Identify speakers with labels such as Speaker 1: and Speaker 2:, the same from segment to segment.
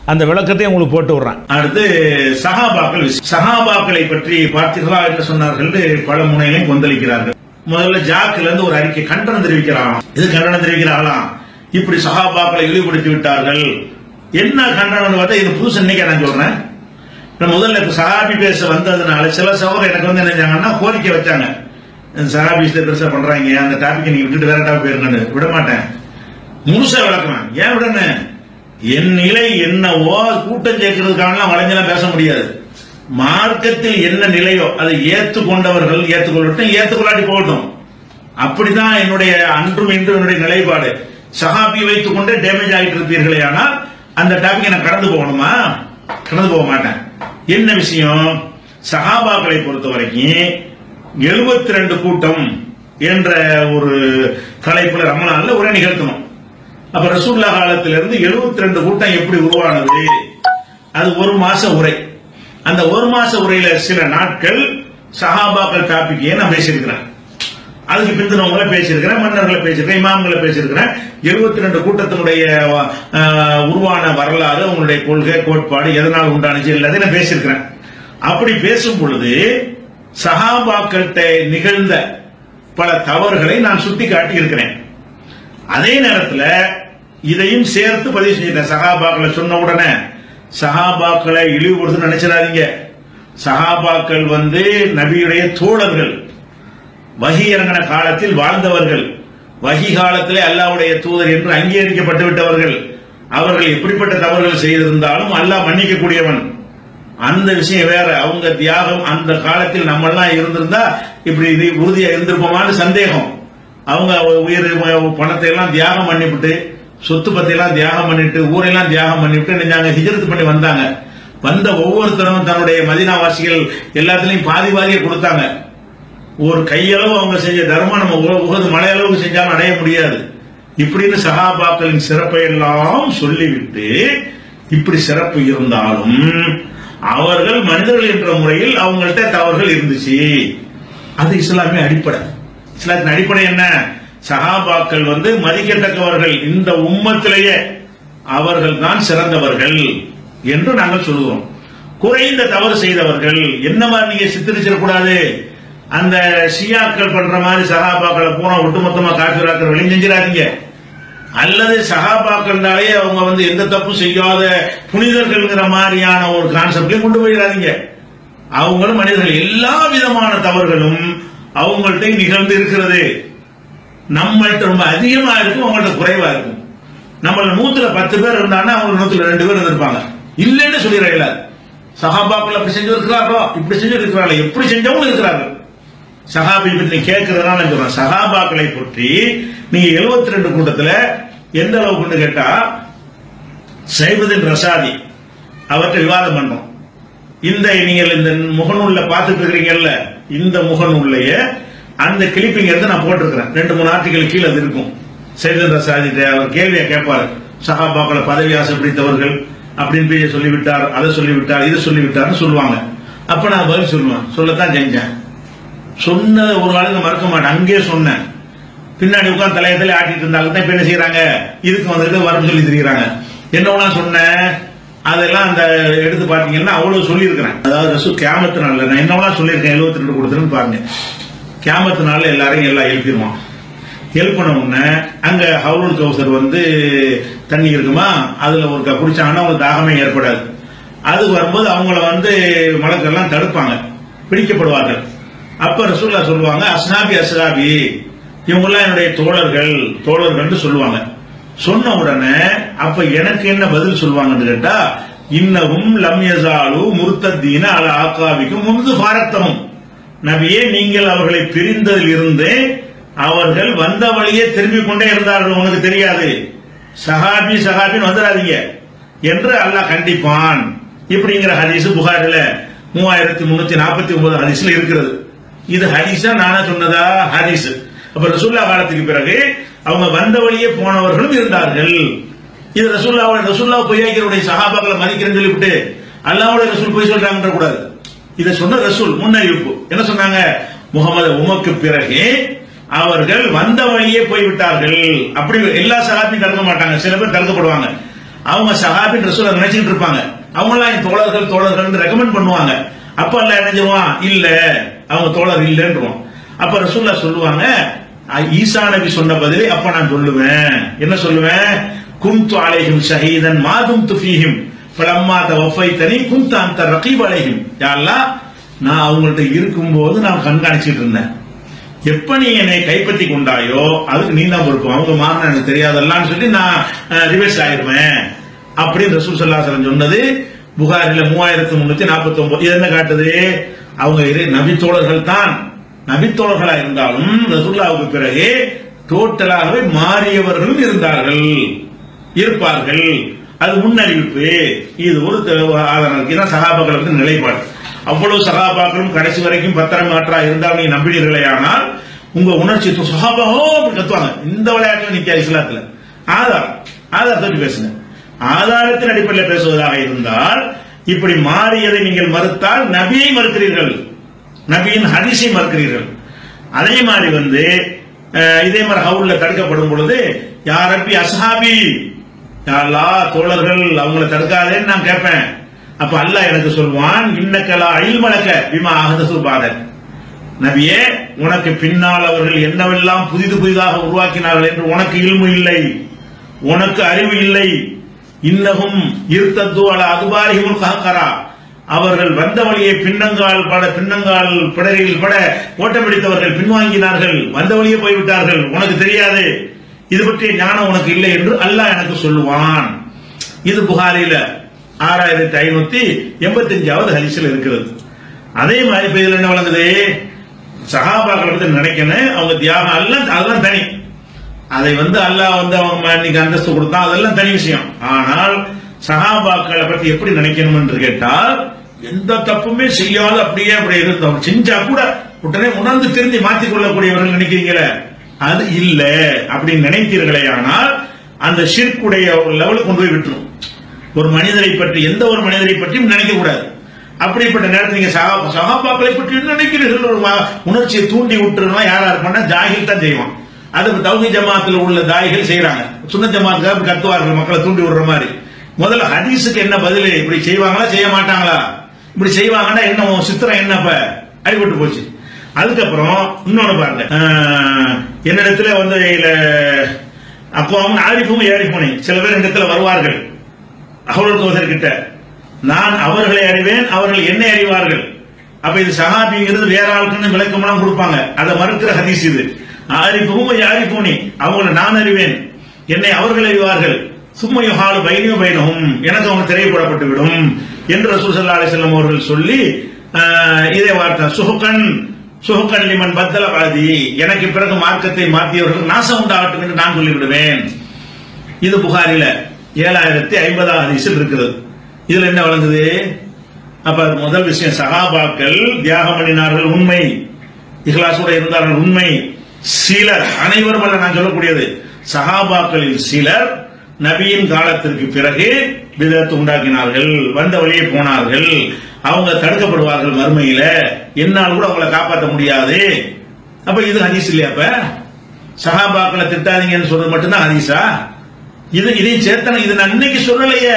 Speaker 1: அந்த விளக்கத்தை உங்களுக்கு போட்டு விடுறேன். அடுத்து சஹாபாக்களை பற்றி பார்த்தீர்களா என்று சொன்னார்கள். பல முனைகளையும் கொந்தளிக்கிறார்கள். முதல்ல ஜாக்கில இருந்து ஒரு அறிக்கை கண்டனம் தெரிவிக்கிறாராம். இது கண்டனம் தெரிவிக்கிறார்களாம், இப்படி சஹாபாக்களை இழிவுபடுத்தி விட்டார்கள். என்ன கண்டனம் பார்த்தா இது புதுசு இன்னைக்கு நான் சொல்றேன். முதல்ல இப்ப சஹாபி பேச வந்ததுனால சில சகோதரர் எனக்கு வந்து என்ன செஞ்சாங்கன்னா கோரிக்கை வச்சாங்க, சஹாபி பெருசா பண்றாங்க, அந்த டாபிக் நீங்க விட்டுட்டு வேற டாபிக் போயிருங்க. விட மாட்டேன், முழுசா விளக்கணும். ஏன் விடணும்? என் நிலை என்னவோ கூட்டம் சேர்க்கிறதுக்கான வளைஞ்செல்லாம் பேச முடியாது. மார்க்கத்தில் என்ன நிலையோ அதை ஏற்றுக்கொண்டவர்கள் ஏற்றுக்கொள்ளட்டும், ஏற்றுக்கொள்ளாட்டி போகட்டும். அப்படிதான் என்னுடைய அன்றும் இன்றும் என்னுடைய நிலைப்பாடு. சஹாபி வைத்துக் கொண்டே டேமேஜ் ஆகிட்டு இருப்பீர்களே, ஆனால் அந்த டாபிக் நான் கடந்து போகணுமா? கடந்து போக மாட்டேன். என்ன விஷயம்? சஹாபாக்களை பொறுத்த வரைக்கும் 72 கூட்டம் என்ற ஒரு தலைப்புல ரமலான்ல உரை நிகழ்த்தணும். அப்ப ரசூலுல்லாஹ் காலத்திலிருந்து 72 கூட்டம் எப்படி உருவானது? அது ஒரு மாச உரை. அந்த ஒரு மாச உரையில சில நாட்கள் சஹாபாக்கள் டாபிக்கே நான் பேசியிருக்கிறேன். அதுக்கு பிந்தினவங்களை பேசியிருக்கிறேன், மன்னர்களை பேசியிருக்கிறேன், இமாம்களை பேசியிருக்கிறேன். 72 கூட்டத்தினுடைய உருவான வரலாறு, அவங்களுடைய கொள்கை கோட்பாடு எதனால் உண்டானுச்சு எல்லாத்தையும் நான் பேசியிருக்கிறேன். அப்படி பேசும் பொழுது சஹாபாக்கள்கிட்ட நிகழ்ந்த பல தவறுகளை நான் சுட்டி காட்டி இருக்கிறேன். அதே நேரத்தில் இதையும் சேர்த்து பதிவு செஞ்சிட்டேன். சஹாபாக்களை சொன்ன உடனே சஹாபாக்களை இழிவுபடுத்த நினைச்சிடாதீங்க. சஹாபாக்கள் வந்து நபியுடைய தோழர்கள், வஹி இறங்கின காலத்தில் வாழ்ந்தவர்கள், வஹி காலத்திலே அல்லாஹ்வுடைய தூதர் என்று அங்கீகரிக்கப்பட்டு விட்டவர்கள். அவர்கள் எப்படிப்பட்ட தவறுகள் செய்திருந்தாலும் அல்லாஹ் மன்னிக்க கூடியவன். அந்த விஷயம் வேற. அவங்க தியாகம் அந்த காலத்தில் நம்ம எல்லாம் இருந்திருந்தா இப்படி உறுதியா இருந்திருப்போமான்னு சந்தேகம். அவங்க உயிர் பணத்தை எல்லாம் தியாகம் பண்ணிவிட்டு, சொத்து பத்தி எல்லாம் தியாகம் பண்ணிட்டு, ஊரெல்லாம் தியாகம் பண்ணிவிட்டு நினைஞ்சாங்க, ஹிஜ்ரத் பண்ணி வந்தாங்க. வந்த ஒவ்வொருத்தரும் தன்னுடைய மதீனாவாசிகள் எல்லாத்திலையும் பாதி பாதியை கொடுத்தாங்க. ஒரு கையளவு அவங்க செஞ்ச தர்மம் நம்ம உகது மலையளவுக்கு செஞ்சாலும் அடைய முடியாது. இப்படின்னு சஹாபாக்களின் சிறப்பை எல்லாம் சொல்லிவிட்டு, இப்படி சிறப்பு இருந்தாலும் அவர்கள் மனிதர்கள் என்ற முறையில் அவங்கள்ட்ட தவறுகள் இருந்துச்சு. அது இஸ்லாமிய அடிப்படை. இஸ்லாத்தின் அடிப்படை என்ன? சஹாபாக்கள் வந்து மதிக்கத்தக்கவர்கள், இந்த உம்மத்திலேயே அவர்கள் தான் சிறந்தவர்கள் என்று நாங்கள் சொல்லுவோம். குறைந்த தவறு செய்தவர்கள் என்ன மாதிரி நீங்க சித்தரிச்சிடக்கூடாது. அந்த ஷியாக்கள் பண்ற மாதிரி சஹாபாக்களை பூரா ஒட்டுமொத்தமா காஃபிராக்கள் வெளியே செஞ்சிடாதீங்க. அல்லது சஹாபாக்கள்னாலே அவங்க வந்து எந்த தப்பு செய்யாத புனிதர்கள்ங்கிற மாதிரியான ஒரு கான்செப்ட்லையும் கொண்டு போயிடாதீங்க. அவங்களும் மனிதர்கள், எல்லா விதமான தவறுகளும் அவங்கள்ட்ட நிகழ்ந்து இருக்கிறது. நம்மள்ட்ட ரொம்ப அதிகமா இருக்கும், அவங்கள்ட்ட குறைவா இருக்கும். நம்மள 110 பேர் இருந்தாங்கன்னா அவங்க 102 பேர் இருந்திருப்பாங்க. இல்லைன்னு சொல்லிடுறாங்க. சஹாபாக்கள் அப்படி செஞ்சு இருக்கிறார்களோ, இப்படி செஞ்சு இருக்கிறார்கள், எப்படி செஞ்சவங்களும் இருக்கிறார்கள். சஹாபி பற்றி கேட்கறதுனால சொல்றேன். சஹாபாக்களை பற்றி நீங்க 72 கூட்டத்தில் எந்த அளவுக்கு கேட்டா, சைபுதீன் ரஷாதி அவர்கிட்ட விவாதம் பண்றோம். இந்த நீங்கள் இந்த முகநூல்ல பார்த்துட்டு இருக்கிறீங்கல்ல, இந்த முகநூல்லைய அந்த கிளிப்பிங் எடுத்து நான் போட்டிருக்கிறேன். 2-3 ஆர்டிகல் கீழே அது இருக்கும். சைபுதீன் ரஷாதி அவர் கேள்வியை கேட்பாரு, சஹாபாக்களை பதவி ஆசை பிடித்தவர்கள் அப்படின்னு சொல்லிவிட்டார், அதை சொல்லிவிட்டார், இது சொல்லிவிட்டார்னு சொல்லுவாங்க. அப்ப நான் பதில் சொல்லுவேன், சொல்லத்தான் செஞ்சேன். சொன்ன ஒரு காலத்துல மறக்க மாட்டேன். அங்கே சொன்னேன். பின்னாடி உட்கார்ந்து தலையத்திலே ஆட்டிட்டு இருந்தாலும் தான் இப்ப என்ன செய்யறாங்க, இதுக்கு வந்துட்டு வரும் சொல்லி தெரியுறாங்க. என்னவெல்லாம் சொன்னேன் அதெல்லாம் அந்த எடுத்து பாத்தீங்கன்னா அவ்வளவு சொல்லியிருக்கிறேன். அதாவது ரசூல் கியாமத்து நாள்ல நான் என்னவெல்லாம் சொல்லியிருக்கேன் 72 கொடுத்துருன்னு பாருங்க. கியாமத்து நாள்ல எல்லாரையும் எல்லாம் எழுப்பிடுவான். எழுப்பின உடனே அங்க ஹவுலுல் கௌசர் வந்து தண்ணி இருக்குமா, அதுல ஒரு குடிச்சாங்கன்னா அவங்களுக்கு தாகமே ஏற்படாது. அது வரும்போது அவங்கள வந்து மலக்கெல்லாம் தடுப்பாங்க, பிடிக்கப்படுவார்கள். அப்ப ரசூலுல்லாஹ் சொல்லுவாங்க, அஸ்ஹாபி அஸ்ஹாபி, இவங்கெல்லாம் என்னுடைய தோழர்கள் சொல்லுவாங்க. சொன்ன உடனே அப்ப எனக்கு என்ன பதில் சொல்லுவாங்கன்னு கேட்டா, இன்னவும் லம் யஸாலு முர்த்ததீன அலா ஆகாபிக்கும் முன்து ஃபாரக்தஹும், நபியே நீங்கள் அவர்களை பிரிந்ததில் இருந்து அவர்கள் வந்த வழியே திரும்பிக் கொண்டே இருந்தார்கள், உனக்கு தெரியாது, சஹாபின்னு வந்துடாதீங்க என்று அல்லாஹ் கண்டிப்பான். இப்படிங்கிற ஹதீஸ் புகாரில 3349 ஹதீஸ்ல இருக்கிறது. இது ஹதீஸா நானா சொன்னதா? ஹதீஸ். அப்ப ரசூலுல்லாஹ் காலத்துக்கு பிறகு அவங்க வந்த வழியே போனவர்களும் இருந்தார்கள். இது ரசூலுல்லாஹ் பொய்யாக்கிறவருடைய சஹாபாக்களை மதிக்கிறேன்னு சொல்லிவிட்டு அல்லாஹ்வுடைய ரசூல் பொய் சொல்றாங்கன்ற கூடாது. இதை சொன்ன ரசூல் முன்னறிவிப்பு என்ன சொன்னாங்க, முகமது உமக்கு பிறகு அவர்கள் வந்த வழியே போய்விட்டார்கள். அப்படி எல்லா சஹாபியும் தடுக்க மாட்டாங்க, சில பேர் தடுக்கப்படுவாங்க. அவங்க சஹாபின் ரசூலை நினைச்சிட்டு இருப்பாங்க. அவங்க எல்லாம் என் தோழர்கள் ரெக்கமெண்ட் பண்ணுவாங்க. அப்ப அல்லாஹ் என்ன செய்வான், இல்ல அவங்க தோழர் இல்லைன்றோம். அப்ப ரசூல்லா சொல்லுவாங்க, ஈசா நபி சொன்ன பதிலை அப்ப நான் சொல்லுவேன். என்ன சொல்லுவேன்? குன்து அலைஹிம் ஷஹீதன் மா தும்து ஃபீஹிம் ஃபலம்மா தவஃபைதனி குன்த அன்த ரகீப் அலைஹிம். யா அல்லாஹ், நான் அவங்கள்ட்ட இருக்கும்போது நான் கண்காணிச்சிட்டு இருந்தேன். எப்ப நீ என்னை கைப்பற்றி கொண்டாயோ அதுக்கு நீ தான் பொறுப்பு. அவங்க மாறினா எனக்கு தெரியாதல்லான்னு சொல்லி நான் ரிவர்ஸ் ஆயிருவேன் அப்படின்னு ரசூல் ஸல்லல்லாஹு அலைஹி வஸல்லம் சொன்னது புகாரில 3349. இது என்ன காட்டுது? அவங்க நபித்தோழர்கள் தான். நபித்தோழர்களா இருந்தாலும் ரசூலுல்லாஹ்வுக்கு பிறகு டோட்டலாகவே மாறியவர்களும் இருந்தார்கள், இருப்பார்கள். அது முன்னறிவிப்பு. இது ஒரு ஆதாரம். இதுதான் சஹாபாக்கள் வந்து நிலைப்பாடு. அவ்வளவு சஹாபாக்களும் கடைசி வரைக்கும் பத்திரமாற்றா இருந்தால் நீ நம்பினீர்களே, ஆனால் உங்க உணர்ச்சி சஹாபாவோ கத்துவாங்க. இந்த விளையாட்டுல நிக்க இஸ்லாத்துல ஆதாரத்தை பேசுங்க. ஆதாரத்தின் அடிப்படையில் பேசுவதாக இருந்தால் இப்படி மாறியதை நீங்கள் மறுத்தால் நபியை மறுக்கிறீர்கள், நபியின் ஹதீஸை மறுக்கிறீர்கள். அதே மாதிரி வந்து இதே மாதிரி ஹவுல்ல தடுக்கப்படும் பொழுது யா ரப்பி அஸ்ஹாபி, யா அல்லாஹ் தோழர்கள் அவங்களை தடுக்காதேன்னு நான் கேட்பேன். அப்ப அல்லாஹ் எனக்கு சொல்வான், இன்னக்கலா இல்மலக பிமா அஹதஸு பாதக். நபியே, உனக்கு பின்னால் அவர்கள் என்னவெல்லாம் புதிதாக உருவாக்கினார்கள் என்று உனக்கு இல்மு இல்லை, உனக்கு அறிவு இல்லை. இன்னகும் இருத்தத்து அலா அதுபாரிஹிமுல் கஹ்கரா, அவர்கள் வந்த வழியை பின்னங்கால் பிடரில் பட ஓட்டம் பிடித்தவர்கள் பின்வாங்கினார்கள், வந்த வழியே போய்விட்டார்கள், உனக்கு தெரியாது, இது பற்றிய ஞானம் உனக்கு இல்லை என்று அல்லாஹ் எனக்கு சொல்லுவான். இது புகாரில 6585வது ஹதீஸ்ல இருக்கிறது. அதே மாதிரி இப்ப இதுல என்ன வழங்குது? சஹாபாக்களை பத்தி நினைக்கணும், அவங்க தியாகம் அதெல்லாம் தனி. அதை வந்து அல்லாஹ் வந்து அவங்க இன்னைக்கு அந்தஸ்து கொடுத்தா அதெல்லாம் தனி விஷயம். ஆனால் சஹாபாக்களை பத்தி எப்படி நினைக்கணும் என்று கேட்டால், எந்த தப்புமே செய்யாத அப்படியே அப்படி இருந்தோம், செஞ்சா கூட உடனே உணர்ந்து திரும்பி மாற்றிக் கொள்ளக்கூடியவர்கள் நினைக்கிறீங்களே, அது இல்ல. அப்படி நினைத்தீர்களே ஆனால் அந்த ஷிர்க்குடைய லெவலுக்கு கொண்டு போய் விட்டுரும். ஒரு மனிதரை பற்றி, எந்த ஒரு மனிதரை பற்றியும் நினைக்க கூடாது. அப்படிப்பட்ட நேரத்தில் நீங்க சஹாபாக்களை பற்றி நினைக்கிறீர்கள் ஒரு உணர்ச்சியை தூண்டி விட்டுருந்தா யாரா இருப்பான்னா ஜாஹில் தான் செய்வான். அது தௌஹீத் ஜமாத்தில் உள்ள தாயிகள் செய்யறாங்க. சுன்னத் ஜமாத்துக்கு கத்துவார்கள் மக்களை தூண்டி விடுற மாதிரி. முதல்ல ஹதீஸுக்கு என்ன பதில்? இப்படி செய்வாங்களா செய்ய மாட்டாங்களா? இப்படி செய்வாங்கன்னா என்ன சித்திரம் என்ன அடிபட்டு போச்சு. அதுக்கப்புறம் இன்னொன்னு பாருங்க, என்னிடத்துல வந்து அப்போ அவங்க ஆரிஃபும் ஏரிஃபுனை சில பேர் இடத்துல வருவார்கள் கிட்ட, நான் அவர்களை அறிவேன், அவர்கள் என்னை அறிவார்கள். அப்ப இது சஹாபிங்கிறது வேற ஆளுக்குன்னு விளக்கமெல்லாம் கொடுப்பாங்க, அதை மறுக்கிற ஹதீஸ் இது. ஆரிஃபும் யாரிஃபுனி, அவங்களை நான் அறிவேன், என்னை அவர்கள் அறிவார்கள். சும்மையுஹாலு பைனியும் பைனஹும், எனக்கு அவங்க தெரியப்படப்பட்டு விடும் என்று ரசூல் ஸல்லல்லாஹு அலைஹி வஸல்லம் அவர்கள் சொல்லி இதே வார்த்தை சுஹுகன் லிமன் பத்தல பாதி, எனக்கு பிறகு மார்க்கத்தை மாற்றியவர்கள் நாசம் உண்டாகட்டும் என்று நான் சொல்லிவிடுவேன். இது புகாரில 7050 ஹதீஸில் இருக்கிறது. இதுல என்ன வழங்குது? அப்ப முதல் விஷயம், சஹாபாக்கள் தியாகம் பண்ணினார்கள் உண்மை, இஹ்லாஸோட இருந்தார்கள் உண்மை. சிலர், அனைவரும் அல்ல நான் சொல்லக்கூடியது, சஹாபாக்களில் சிலர் நபியின் காலத்திற்கு பிறகு பிதஅத் உண்டாக்கினார்கள், வந்த வழியே போனார்கள், அவங்க தடுக்கப்படுவார்கள் மறுமையில, என்னால் கூட அவங்களை காப்பாற்ற முடியாது. அப்ப இது ஹதீஸ் இல்லையா? அப்ப சஹாபாக்களை திட்டாதீங்கன்னு சொல்றது மட்டும்தான் ஹதீஸா? இதையும் சேர்த்தன. இது நான் இன்னைக்கு சொல்லலையே,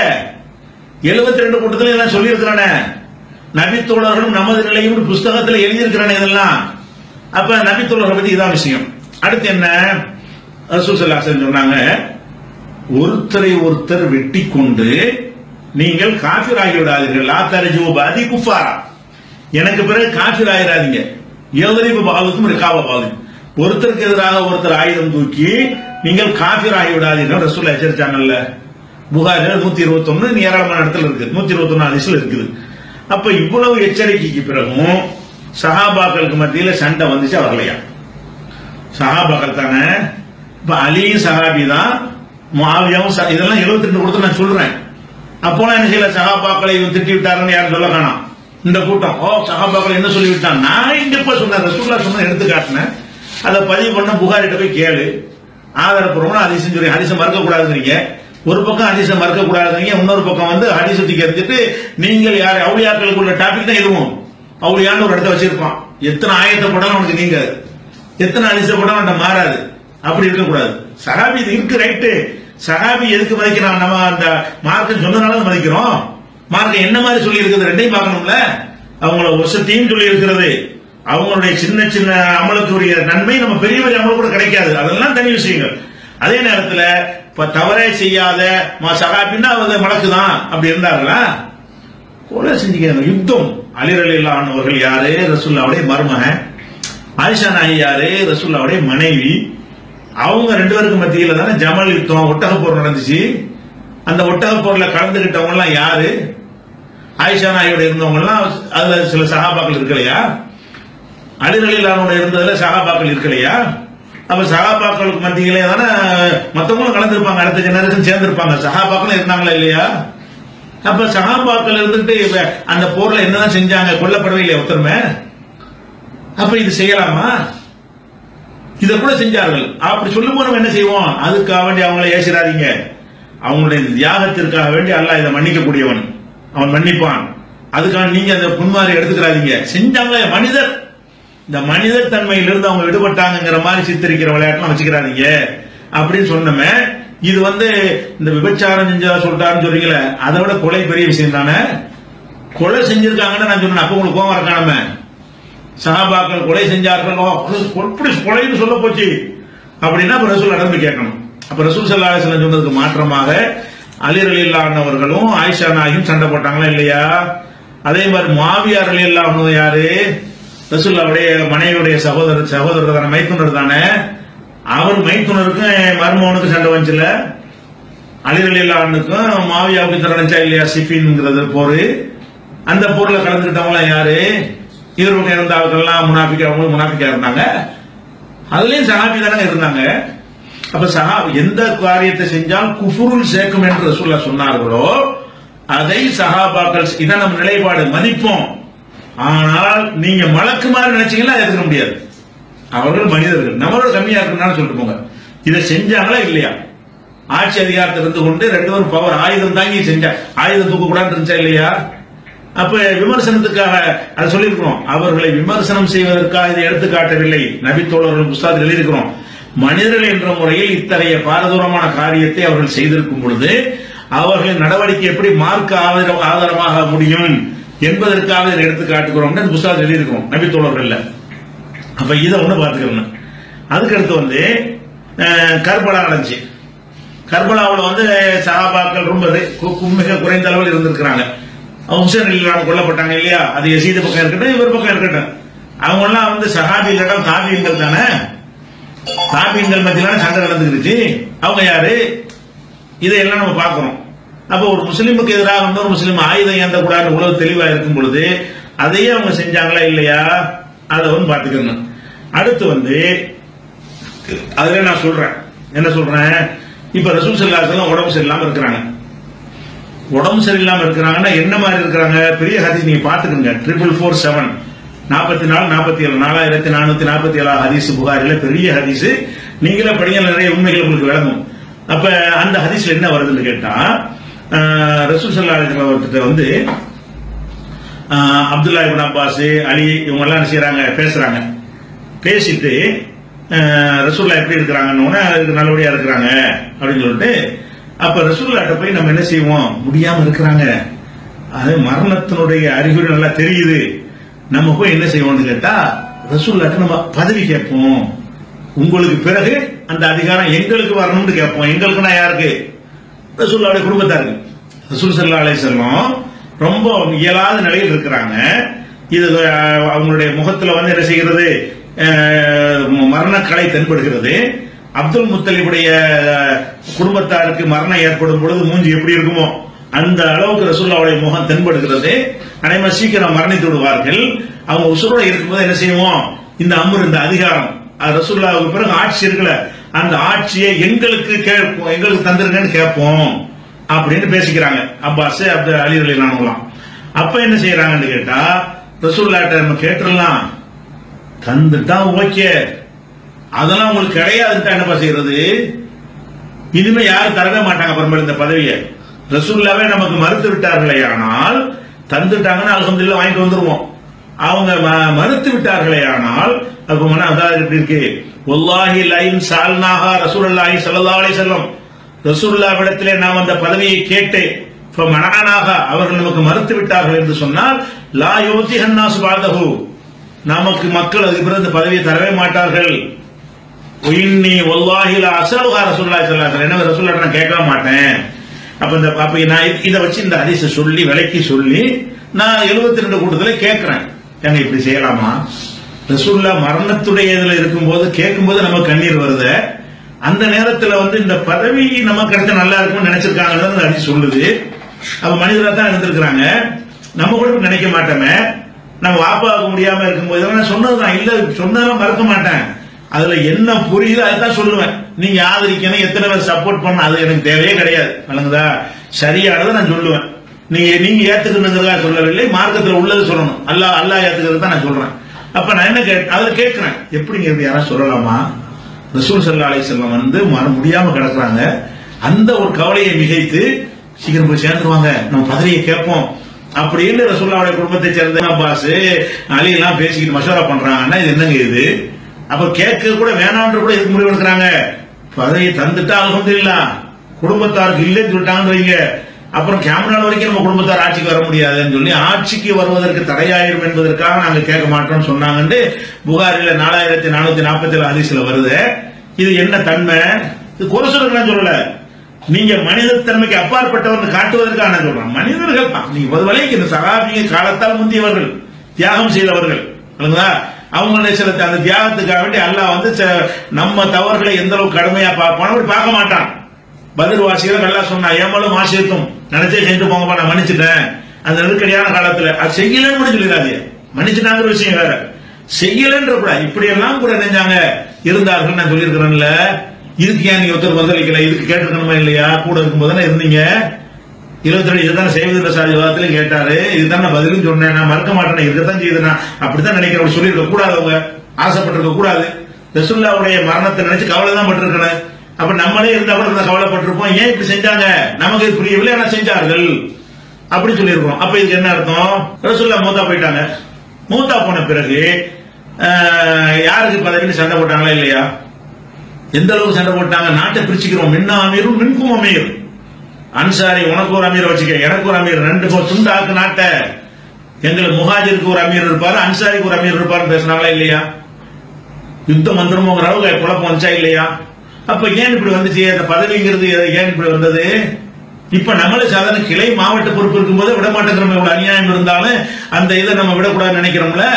Speaker 1: 72 கூட்டத்தில் இதெல்லாம் சொல்லி இருக்கிறானே, நபித்தோழர்களும் நமது நிலையும் புஸ்தகத்தில் எழுதியிருக்கிறானே இதெல்லாம். அப்ப நபித்தோழர்கள் பத்தி இதான் விஷயம். அடுத்து என்ன? ரசூல் ஸல்லல்லாஹு அலைஹி வஸல்லம் சொன்னாங்க, ஒருத்தரை ஒருத்தர் வெட்டி கொண்டு நீங்கள் காஃபிர் ஆகிவிடாதீர்கள். லா தர்ஜூ பாதி குஃபாரா, எனக்கு பிறகு காஃபிர் ஆகிடாதீங்க. யதரிபு பாதுக்கும் ரிகாப பாது, ஒருத்தருக்கு எதிராக ஒருத்தர் ஆயுதம் தூக்கி நீங்கள் காஃபிர் ஆகிவிடாதீர்கள் ரசூல் எச்சரிச்சாங்கல்ல. புகாரில் 121 ஏராளமான இடத்துல இருக்கு, 121 ஹதீஸ்ல இருக்குது. அப்ப இவ்வளவு எச்சரிக்கைக்கு பிறகும் சஹாபாக்களுக்கு மத்தியில சண்டை வந்துச்சு வரலையா? சஹாபாக்கள் தானே. இப்ப அலியும் சஹாபி தான், முஆவியாவும் இதெல்லாம் 72 கொடுத்து நான் சொல்றேன். அப்போலாம் என்ன செய்யல, சஹாபாக்களை திட்டி விட்டாருன்னு யாரும் சொல்ல காணோம். இந்த கூட்டம் சஹாபாக்கள் என்ன சொல்லி விட்டான், நான் இங்க போய் சொன்னேன், ரசூலுல்லாஹ் சொன்ன எடுத்து காட்டினேன், அதை பதிவு பண்ண புகாரிட்ட போய் கேளு, ஆதாரப்பூர்வமா ஹதீஸ் சொல்லி ஹதீஸை மறுக்க கூடாதுங்கிறீங்க. ஒரு பக்கம் ஹதீஸை மறுக்க கூடாதுங்கிறீங்க, இன்னொரு பக்கம் வந்து ஹதீஸை தூக்கி எறிஞ்சிட்டு நீங்கள் யார் அவுலியாக்களுக்கு உள்ள டாபிக் தான் எதுவும் அவுலியான்னு ஒரு இடத்த வச்சிருப்பான். எத்தனை ஆயத்தை போட்டாலும் உனக்கு நீங்க, எத்தனை ஹதீஸை போட்டாலும் அவன்கிட்ட மாறாது. அப்படி இருக்கக்கூடாது. சஹாபி இது இருக்கு ரைட்டு, சஹாபி எதுக்கு மதிக்கிறான்? நம்ம அந்த மார்க்கம் சொன்னதுனால மதிக்கிறோம். மார்க்கம் என்ன மாதிரி சொல்லி இருக்குது ரெண்டையும் பார்க்கணும்ல. அவங்கள வசதியும் சொல்லி இருக்கிறது, அவங்களுடைய சின்ன சின்ன அமலுக்குரிய நன்மை நம்ம பெரிய பெரிய அமல கூட கிடைக்காது, அதெல்லாம் தனி விஷயங்கள். அதே நேரத்தில் இப்ப தவறே செய்யாத சஹாபின்னா அவங்க மலக்குதான் அப்படி இருந்தார்களா? கொலை செஞ்சுக்கிறாங்க. யுத்தம். அலி ரலியல்லாஹு அன்ஹு அவர்கள் யாரு? ரசூலுல்லாஹ்வுடைய மருமகன். ஆயிஷா நாயகி யாரு? ரசூலுல்லாஹ்வுடைய மனைவி. அவங்க ரெண்டு பேருக்கு மத்தியில தானே ஜமல் யுத்தம், ஒட்டக போர் நடந்துச்சு. அந்த ஒட்டக போர்ல கலந்துகிட்டவங்க எல்லாம் யாரு? ஆயிஷா நாயோட இருந்தவங்க எல்லாம் அதுல சில சஹாபாக்கள் இருக்கலையா? அலி ரலியல்லாஹு அன்ஹு இருந்ததுல சஹாபாக்கள் இருக்கலையா? அப்ப சஹாபாக்களுக்கு மத்தியிலே தானே மத்தவங்களும் கலந்துருப்பாங்க, அடுத்த ஜெனரேஷன் சேர்ந்திருப்பாங்க. சஹாபாக்களும் இருந்தாங்களா இல்லையா? அப்ப சஹாபாக்கள் இருந்துட்டு அந்த போர்ல என்னதான் செஞ்சாங்க? கொல்லப்படவே இல்லையா ஒருத்தருமே? அப்ப இது செய்யலாமா? இத கூட செஞ்சார்கள். அப்படி சொல்லும் போது நம்ம என்ன செய்வோம்? அதுக்காக வேண்டி அவங்களை ஏசிராதீங்க. அவங்களுடைய தியாகத்திற்காக வேண்டி அல்லாஹ் இதை மன்னிக்க கூடியவன், அவன் மன்னிப்பான். அதுக்காக நீங்க அதை முன்மாறி எடுத்துக்கிறாதீங்க. செஞ்சாங்களே மனிதர், இந்த மனிதர் தன்மையிலிருந்து அவங்க விடுபட்டாங்கிற மாதிரி சித்தரிக்கிற விளையாட்டுலாம் வச்சுக்கிறாதீங்க அப்படின்னு சொன்னமே. இது இந்த விபச்சாரம் செஞ்சா சொல்லிட்டாருன்னு சொல்றீங்களே, அதை விட கொலை பெரிய விஷயம் தானே. கொலை செஞ்சிருக்காங்கன்னு நான் சொன்னேன். அப்ப உங்களுக்கு கோவம் இருக்கானம? சஹாபாக்கள் கொலை செஞ்சார்கள், கொலைன்னு சொல்ல போச்சு அப்படின்னா ரசூல் நடந்து கேட்கணும். அப்ப ரசூல் ஸல்லல்லாஹு அலைஹி வஸல்லம் சொன்னதுக்கு மாற்றமாக அலி ரலியல்லாஹு அன்ஹு அவர்களும் ஆயிஷா நாயும் சண்டை போட்டாங்களா இல்லையா? அதே மாதிரி முஆவியா ரலியல்லாஹு அன்ஹு யாரு? ரசூலுல்லாஹ்வுடைய மனைவியுடைய சகோதரர் தானே, மைத்துனர் தானே. அவர் மைத்துனருக்கும் மருமகனுக்கும் சண்டை வந்துச்சுல. அலி ரலியல்லாஹு அன்ஹுக்கும் முஆவியாவுக்கும் சண்டை வந்துச்சா இல்லையா? சிஃபின்ங்கிறது போரு. அந்த போர்ல கலந்துக்கிட்டவங்க யாரு? இவருக்கு இருந்தவர்கள்லாம் முனாஃபிக்கா இருந்தாங்க. அதுலயும் சஹாபி தானே இருந்தாங்க. அப்ப எந்த காரியத்தை செஞ்சால் குஃபுருல் சேர்க்கும் என்று ரசூலுல்லாஹ் சொன்னார்களோ அதை சஹாபாக்கள், இதான் நம்ம நிலைப்பாடு, மதிப்போம். ஆனால் நீங்க மலக்கு மாதிரி நினைச்சீங்கன்னா எடுக்க முடியாது. அவர்கள் மனிதர்கள், நம்மளோட கம்மியா இருக்குன்னு சொல்லிட்டு போங்க. இதை செஞ்சாங்களா இல்லையா? ஆட்சி அதிகாரத்தில் இருந்து கொண்டு ரெண்டு பேரும் பவர் ஆயுதம் தாங்கி செஞ்சா, ஆயுதம் தூக்க கூடாது இருந்துச்சா இல்லையா? அப்ப விமர்சனத்துக்காக அதை சொல்லியிருக்கிறோம். அவர்களை விமர்சனம் செய்வதற்காக இதை எடுத்துக்காட்டவில்லை. நபி தோழர்கள் புஸ்தகத்தில் எழுதியிருக்கிறோம். மனிதர்கள் என்ற முறையில் இத்தகைய பாரதூரமான காரியத்தை அவர்கள் செய்திருக்கும் பொழுது அவர்களின் நடவடிக்கை எப்படி மார்க்க ஆதாரமாக முடியும் என்பதற்காக இதை எடுத்து காட்டுகிறோம் புஸ்தகத்தில் எழுதியிருக்கிறோம் நபி தோழர்கள். அப்ப இதை ஒண்ணு பார்த்துக்கணும். அதுக்கு அடுத்து கர்பலா நடந்துச்சு. கர்பலாவில் சஹாபாக்கள் ரொம்ப மிக குறைந்த அளவில் இருந்திருக்கிறாங்க. ஹுசைன் ரலியல்லாஹு கொல்லப்பட்டாங்க இல்லையா? அது யசீது பக்கம் இருக்கட்டும், இவர் பக்கம் இருக்கட்டும். அவங்க எல்லாம் சஹாபி இல்லடா தாபியங்கள் தானே. தாபியங்கள் மத்தியிலான சண்டை நடந்துருச்சு. அவங்க யாரு? இதையெல்லாம் நம்ம பார்க்கிறோம். அப்ப ஒரு முஸ்லிமுக்கு எதிராக இன்னொரு முஸ்லிம் ஆயுதம் ஏந்தக்கூடாது உலக தெளிவா இருக்கும் பொழுது அதையே அவங்க செஞ்சாங்களா இல்லையா? அதை பார்த்துக்கணும். அடுத்து அதுல நான் சொல்றேன், என்ன சொல்றேன்? இப்ப ரசூல் ஸல்லல்லாஹு அலைஹி வஸல்லம் உடம்பு சரியில்லாம இருக்கிறாங்க. உடம்பு சரியில்லாம இருக்கிறாங்கன்னா என்ன மாதிரி இருக்கிறாங்க? பெரிய ஹதீஸ் நீங்க பாத்துக்கோங்க. 447 44 47 4447 ஹதீஸ் புகாரில பெரிய ஹதீஸ். நீங்களே படிங்க, நிறைய உண்மைகள் உங்களுக்கு விளங்கும். அப்ப அந்த ஹதீஸ்ல என்ன வருதுன்னு கேட்டா, ரசூல் ஸல்லல்லாஹு அலைஹி வஸல்லம் அப்துல்லா இப்னு அப்பாஸ், அலி இவங்க எல்லாம் என்ன செய்யறாங்க? பேசுறாங்க. பேசிட்டு ரசூலுல்லாஹ் எப்படி இருக்கிறாங்கன்னு நல்லபடியா இருக்கிறாங்க அப்படின்னு சொல்லிட்டு, அப்ப ரசூலுல்லாஹ்ட்ட போய் நம்ம என்ன செய்வோம்? முடியாம இருக்கிறாங்க, அது மரணத்தினுடைய அறிகுறி நல்லா தெரியுது, நம்ம போய் என்ன செய்வோம்னு கேட்டா ரசூலுல்லாஹ்ட்ட நம்ம பதவி கேட்போம். உங்களுக்கு பிறகு அந்த அதிகாரம் எங்களுக்கு வரணும்னு கேட்போம். எங்களுக்குன்னா யாருக்கு? ரசூலுல்லாஹ்வுடைய குடும்பத்தாருக்கு. ரசூல் ஸல்லல்லாஹு அலைஹி வஸல்லம் ரொம்ப இயலாத நிலையில் இருக்கிறாங்க. இது அவங்களுடைய முகத்துல என்ன செய்கிறது? மரணக்கலை தென்படுகிறது. அப்துல் முத்தலிபுடைய குடும்பத்தாருக்கு மரணம் ஏற்படும் பொழுது மூஞ்சி எப்படி இருக்குமோ அந்த அளவுக்கு ரசூலுல்லாஹ்வுடைய முகம் தென்படுகிறது. அனைவரும் சீக்கிரம் மரணித்து விடுவார்கள். அவங்க உசுரோட இருக்கும்போது என்ன செய்வோம்? இந்த அம்ரு, இந்த அதிகாரம் ரசூலுல்லாஹ்வுக்கு பிறகு ஆட்சி இருக்குல்ல, அந்த ஆட்சியை எங்களுக்கு தந்திருங்கன்னு கேட்போம் அப்படின்னு பேசிக்கிறாங்க அப்பாஸ், அலி ரலியல்லாஹு அன்ஹு. அப்ப என்ன செய்யறாங்கன்னு கேட்டா, ரசூலுல்லாஹ்ட்ட நம்ம கேட்டுறலாம், தந்துட்டா ஓகே, அதெல்லாம் உங்களுக்கு கிடையாதுன்னு என்னப்பா செய்யறது? இனிமே யாரும் தரவே மாட்டாங்க அப்புறமேல இந்த பதவியை. ரசூலுல்லாஹ்வே நமக்கு மறுத்து விட்டார்களே, ஆனால் தந்துட்டாங்கன்னா அல்ஹம்துலில்லாஹ் வாங்கிட்டு வந்துருவோம். அவங்க மறுத்து விட்டார்களே ஆனால் அப்ப அதாவது எப்படி இருக்கு? வல்லாஹி லைன் சால்நாஹா ரசூலுல்லாஹி ஸல்லல்லாஹு அலைஹி வஸல்லம், ரசூலுல்லாஹ்விடத்திலே நாம் அந்த பதவியை கேட்டு மனானாக அவர்கள் நமக்கு மறுத்து விட்டார்கள் என்று சொன்னால் லா யூதி அன்னாஸ் பாதஹு, நமக்கு மக்கள் அதுக்கு பிறகு இந்த பதவியை தரவே மாட்டார்கள். இன்னி வல்லாஹி லா அஸ்அலுஹா ரசூலுல்லாஹி ஸல்லல்லாஹு அலைஹி வஸல்லம், எனவே ரசூலுல்லாஹ் நான் கேட்க மாட்டேன். அப்ப நான் இதை வச்சு இந்த ஹதீஸை சொல்லி விளக்கி சொல்லி நான் 72 கூட்டத்தில் கேட்கிறேன், ஏங்க இப்படி செய்யலாமா? ரசூலுல்லாஹ் மரணத்துடைய இதுல இருக்கும்போது கேட்கும்போது நமக்கு கண்ணீர் வருது. அந்த நேரத்தில் வந்து இந்த பதவி நமக்கு கிடைச்சா நல்லா இருக்கும்னு நினைச்சிருக்காங்க ஹதீஸ் சொல்லுது. அப்ப மனிதராக தான் இருந்திருக்கிறாங்க, நம்ம கூட நினைக்க மாட்டோமே. நம்ம வாப்பாக்க முடியாம இருக்கும்போது நான் சொன்னதுதான் இல்ல, சொன்னதெல்லாம் மறக்க மாட்டேன். அதுல என்ன புரியுது அதுதான் சொல்லுவேன். நீங்க ஆதரிக்கணும், எத்தனை பேர் சப்போர்ட் பண்ண அது எனக்கு தேவையே கிடையாது. வழங்குதா? சரியானதை நான் சொல்லுவேன். நீங்க ஏத்துக்கணுங்கிறதா சொல்லவில்லை, மார்க்கத்தில் உள்ளது சொல்லணும். அல்லாஹ் ஏத்துக்கிறது தான் நான் சொல்றேன். அப்ப நான் என்ன அதுல கேட்கிறேன், எப்படிங்க யாராவது சொல்லலாமா? ரசூல் ஸல்லல்லாஹு அலைஹி வஸல்லம் வந்து முடியாம கிடக்குறாங்க, அந்த ஒரு கவலையை மிகைத்து சீக்கிரம் போய் சேர்ந்துருவாங்க, நம்ம பதவியை கேட்போம் அப்படின்னு ரசூலுல்லாஹ்வுடைய குடும்பத்தை சேர்ந்த அப்பாஸ் அலி எல்லாம் பேசிக்கிட்டு மஷவரா பண்றாங்கன்னா இது என்னங்க இது? அப்ப கேட்க கூட வேணான்ற கூட இதுக்கு முடிவு எடுக்கிறாங்க. பதவியை தந்துட்டா அல்ஹம்துலில்லாஹ், குடும்பத்தாருக்கு இல்லைன்னு சொல்லிட்டாங்கன்னு வைங்க, அப்புறம் கேமரா வரைக்கும் நம்ம குடும்பத்தார் ஆட்சிக்கு வர முடியாதுன்னு சொல்லி ஆட்சிக்கு வருவதற்கு தடையாயிரும் என்பதற்காக நாங்க கேட்க மாட்டோம்னு சொன்னாங்கன்னு புகாரில 4447 ஹதீஸ்ல வருது. இது என்ன தன்மை? இது குறை சொல்றதுக்கு சொல்லல, நீங்க மனித தன்மைக்கு அப்பாற்பட்டவர்கள் காட்டுவதற்காக சொல்றாங்க. மனிதர்கள் தான் நீங்க பொதுவலைக்கு இந்த சகாபிங்க காலத்தால் முந்தியவர்கள், தியாகம் செய்தவர்கள். அவங்க சில அந்த தியாகத்துக்காக வேண்டி அல்லாஹ் வந்து நம்ம தவறுகளை எந்த அளவுக்கு கடுமையா பார்ப்பானோ அப்படி பார்க்க மாட்டான். பதில் வாசிகள் நல்லா சொன்னா ஏமாலும் ஆசிரியத்தும் நினைச்சே செஞ்சு போங்கப்பா, நான் மன்னிச்சுட்டேன். அந்த நெருக்கடியான காலத்துல அது செய்யலன்னு சொல்லிடாது, மன்னிச்சுட்டாங்கிற விஷயம் வேற, செய்யலன்ற கூட இப்படி எல்லாம் கூட நினைஞ்சாங்க இருந்தார்கள். நான் சொல்லியிருக்கிறேன்ல, இதுக்கு ஏன் நீங்க ஒருத்தர் பதிலளிக்கல? இதுக்கு கேட்டிருக்கணுமா இல்லையா? கூட இருக்கும்போது தானே இருந்தீங்க. 22 இதுதான் செய்வதில்லை சாதி விவாதத்திலும் கேட்டாரு, இதுதான் நான் பதிலும் சொன்னேன், நான் மறக்க மாட்டேன், இதுதான் செய்யுது, நான் அப்படித்தான் நினைக்கிறேன். சொல்லியிருக்க கூடாது, அவங்க ஆசைப்பட்டிருக்க கூடாது. ரசூலுல்லாஹ்வுடைய மரணத்தை நினைச்சு கவலை தான் பட்டிருக்கணும். அப்ப நம்மளே இருந்தா கூட கவலைப்பட்டிருப்போம், ஏன் இப்படி செஞ்சாங்க நமக்கு புரியவில்லை, ஆனா செஞ்சார்கள் அப்படி சொல்லியிருக்கோம். அப்ப இதுக்கு என்ன அர்த்தம்? ரசூலுல்லாஹ் மூத்தா போயிட்டாங்க. மூத்தா போன பிறகு யாருக்கு பதவின்னு சண்டை போட்டாங்களா இல்லையா? எந்த அளவுக்கு சண்டை போட்டாங்க? நாட்டை பிரிச்சுக்கிறோம், மின்னா அமீரும் மின்கும் அமீர். அன்சாரி உனக்கு ஒரு அமீர் வச்சுக்க, எனக்கு ஒரு அமீர், 2 துண்டாக்கு நாட்டை. எங்களுக்கு முஹாஜிருக்கு ஒரு அமீர் இருப்பாரு, அன்சாரிக்கு ஒரு அமீர் இருப்பாரு பேசினாங்களா இல்லையா? யுத்த மந்திரமோங்கிற அளவுக்கு குழப்பம் வந்துச்சா இல்லையா? அப்ப ஏன் இப்படி வந்துச்சு? அந்த பதவிங்கிறது ஏன் இப்படி வந்தது? இப்ப நம்மளே சாதாரண கிளை மாவட்ட பொறுப்பு இருக்கும்போது விட மாட்டேங்கிறோம். இவ்வளவு அநியாயம் இருந்தாலும் அந்த இதை நம்ம விடக்கூடாதுன்னு நினைக்கிறோம்ல.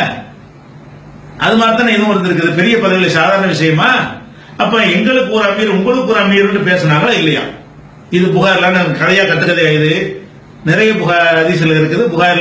Speaker 1: அது மாதிரி தானே இதுவும் இருந்திருக்குது. பெரிய பதவியில சாதாரண விஷயமா? அப்ப எங்களுக்கு ஒரு அமீர் உங்களுக்கு ஒரு அமீர்னு பேசினாங்களா இல்லையா? இது புகார்ல கதையா கட்டுக்கதையா? இது நிறைய புகார் ஹதீஸ்ல இருக்குது. புகார்ல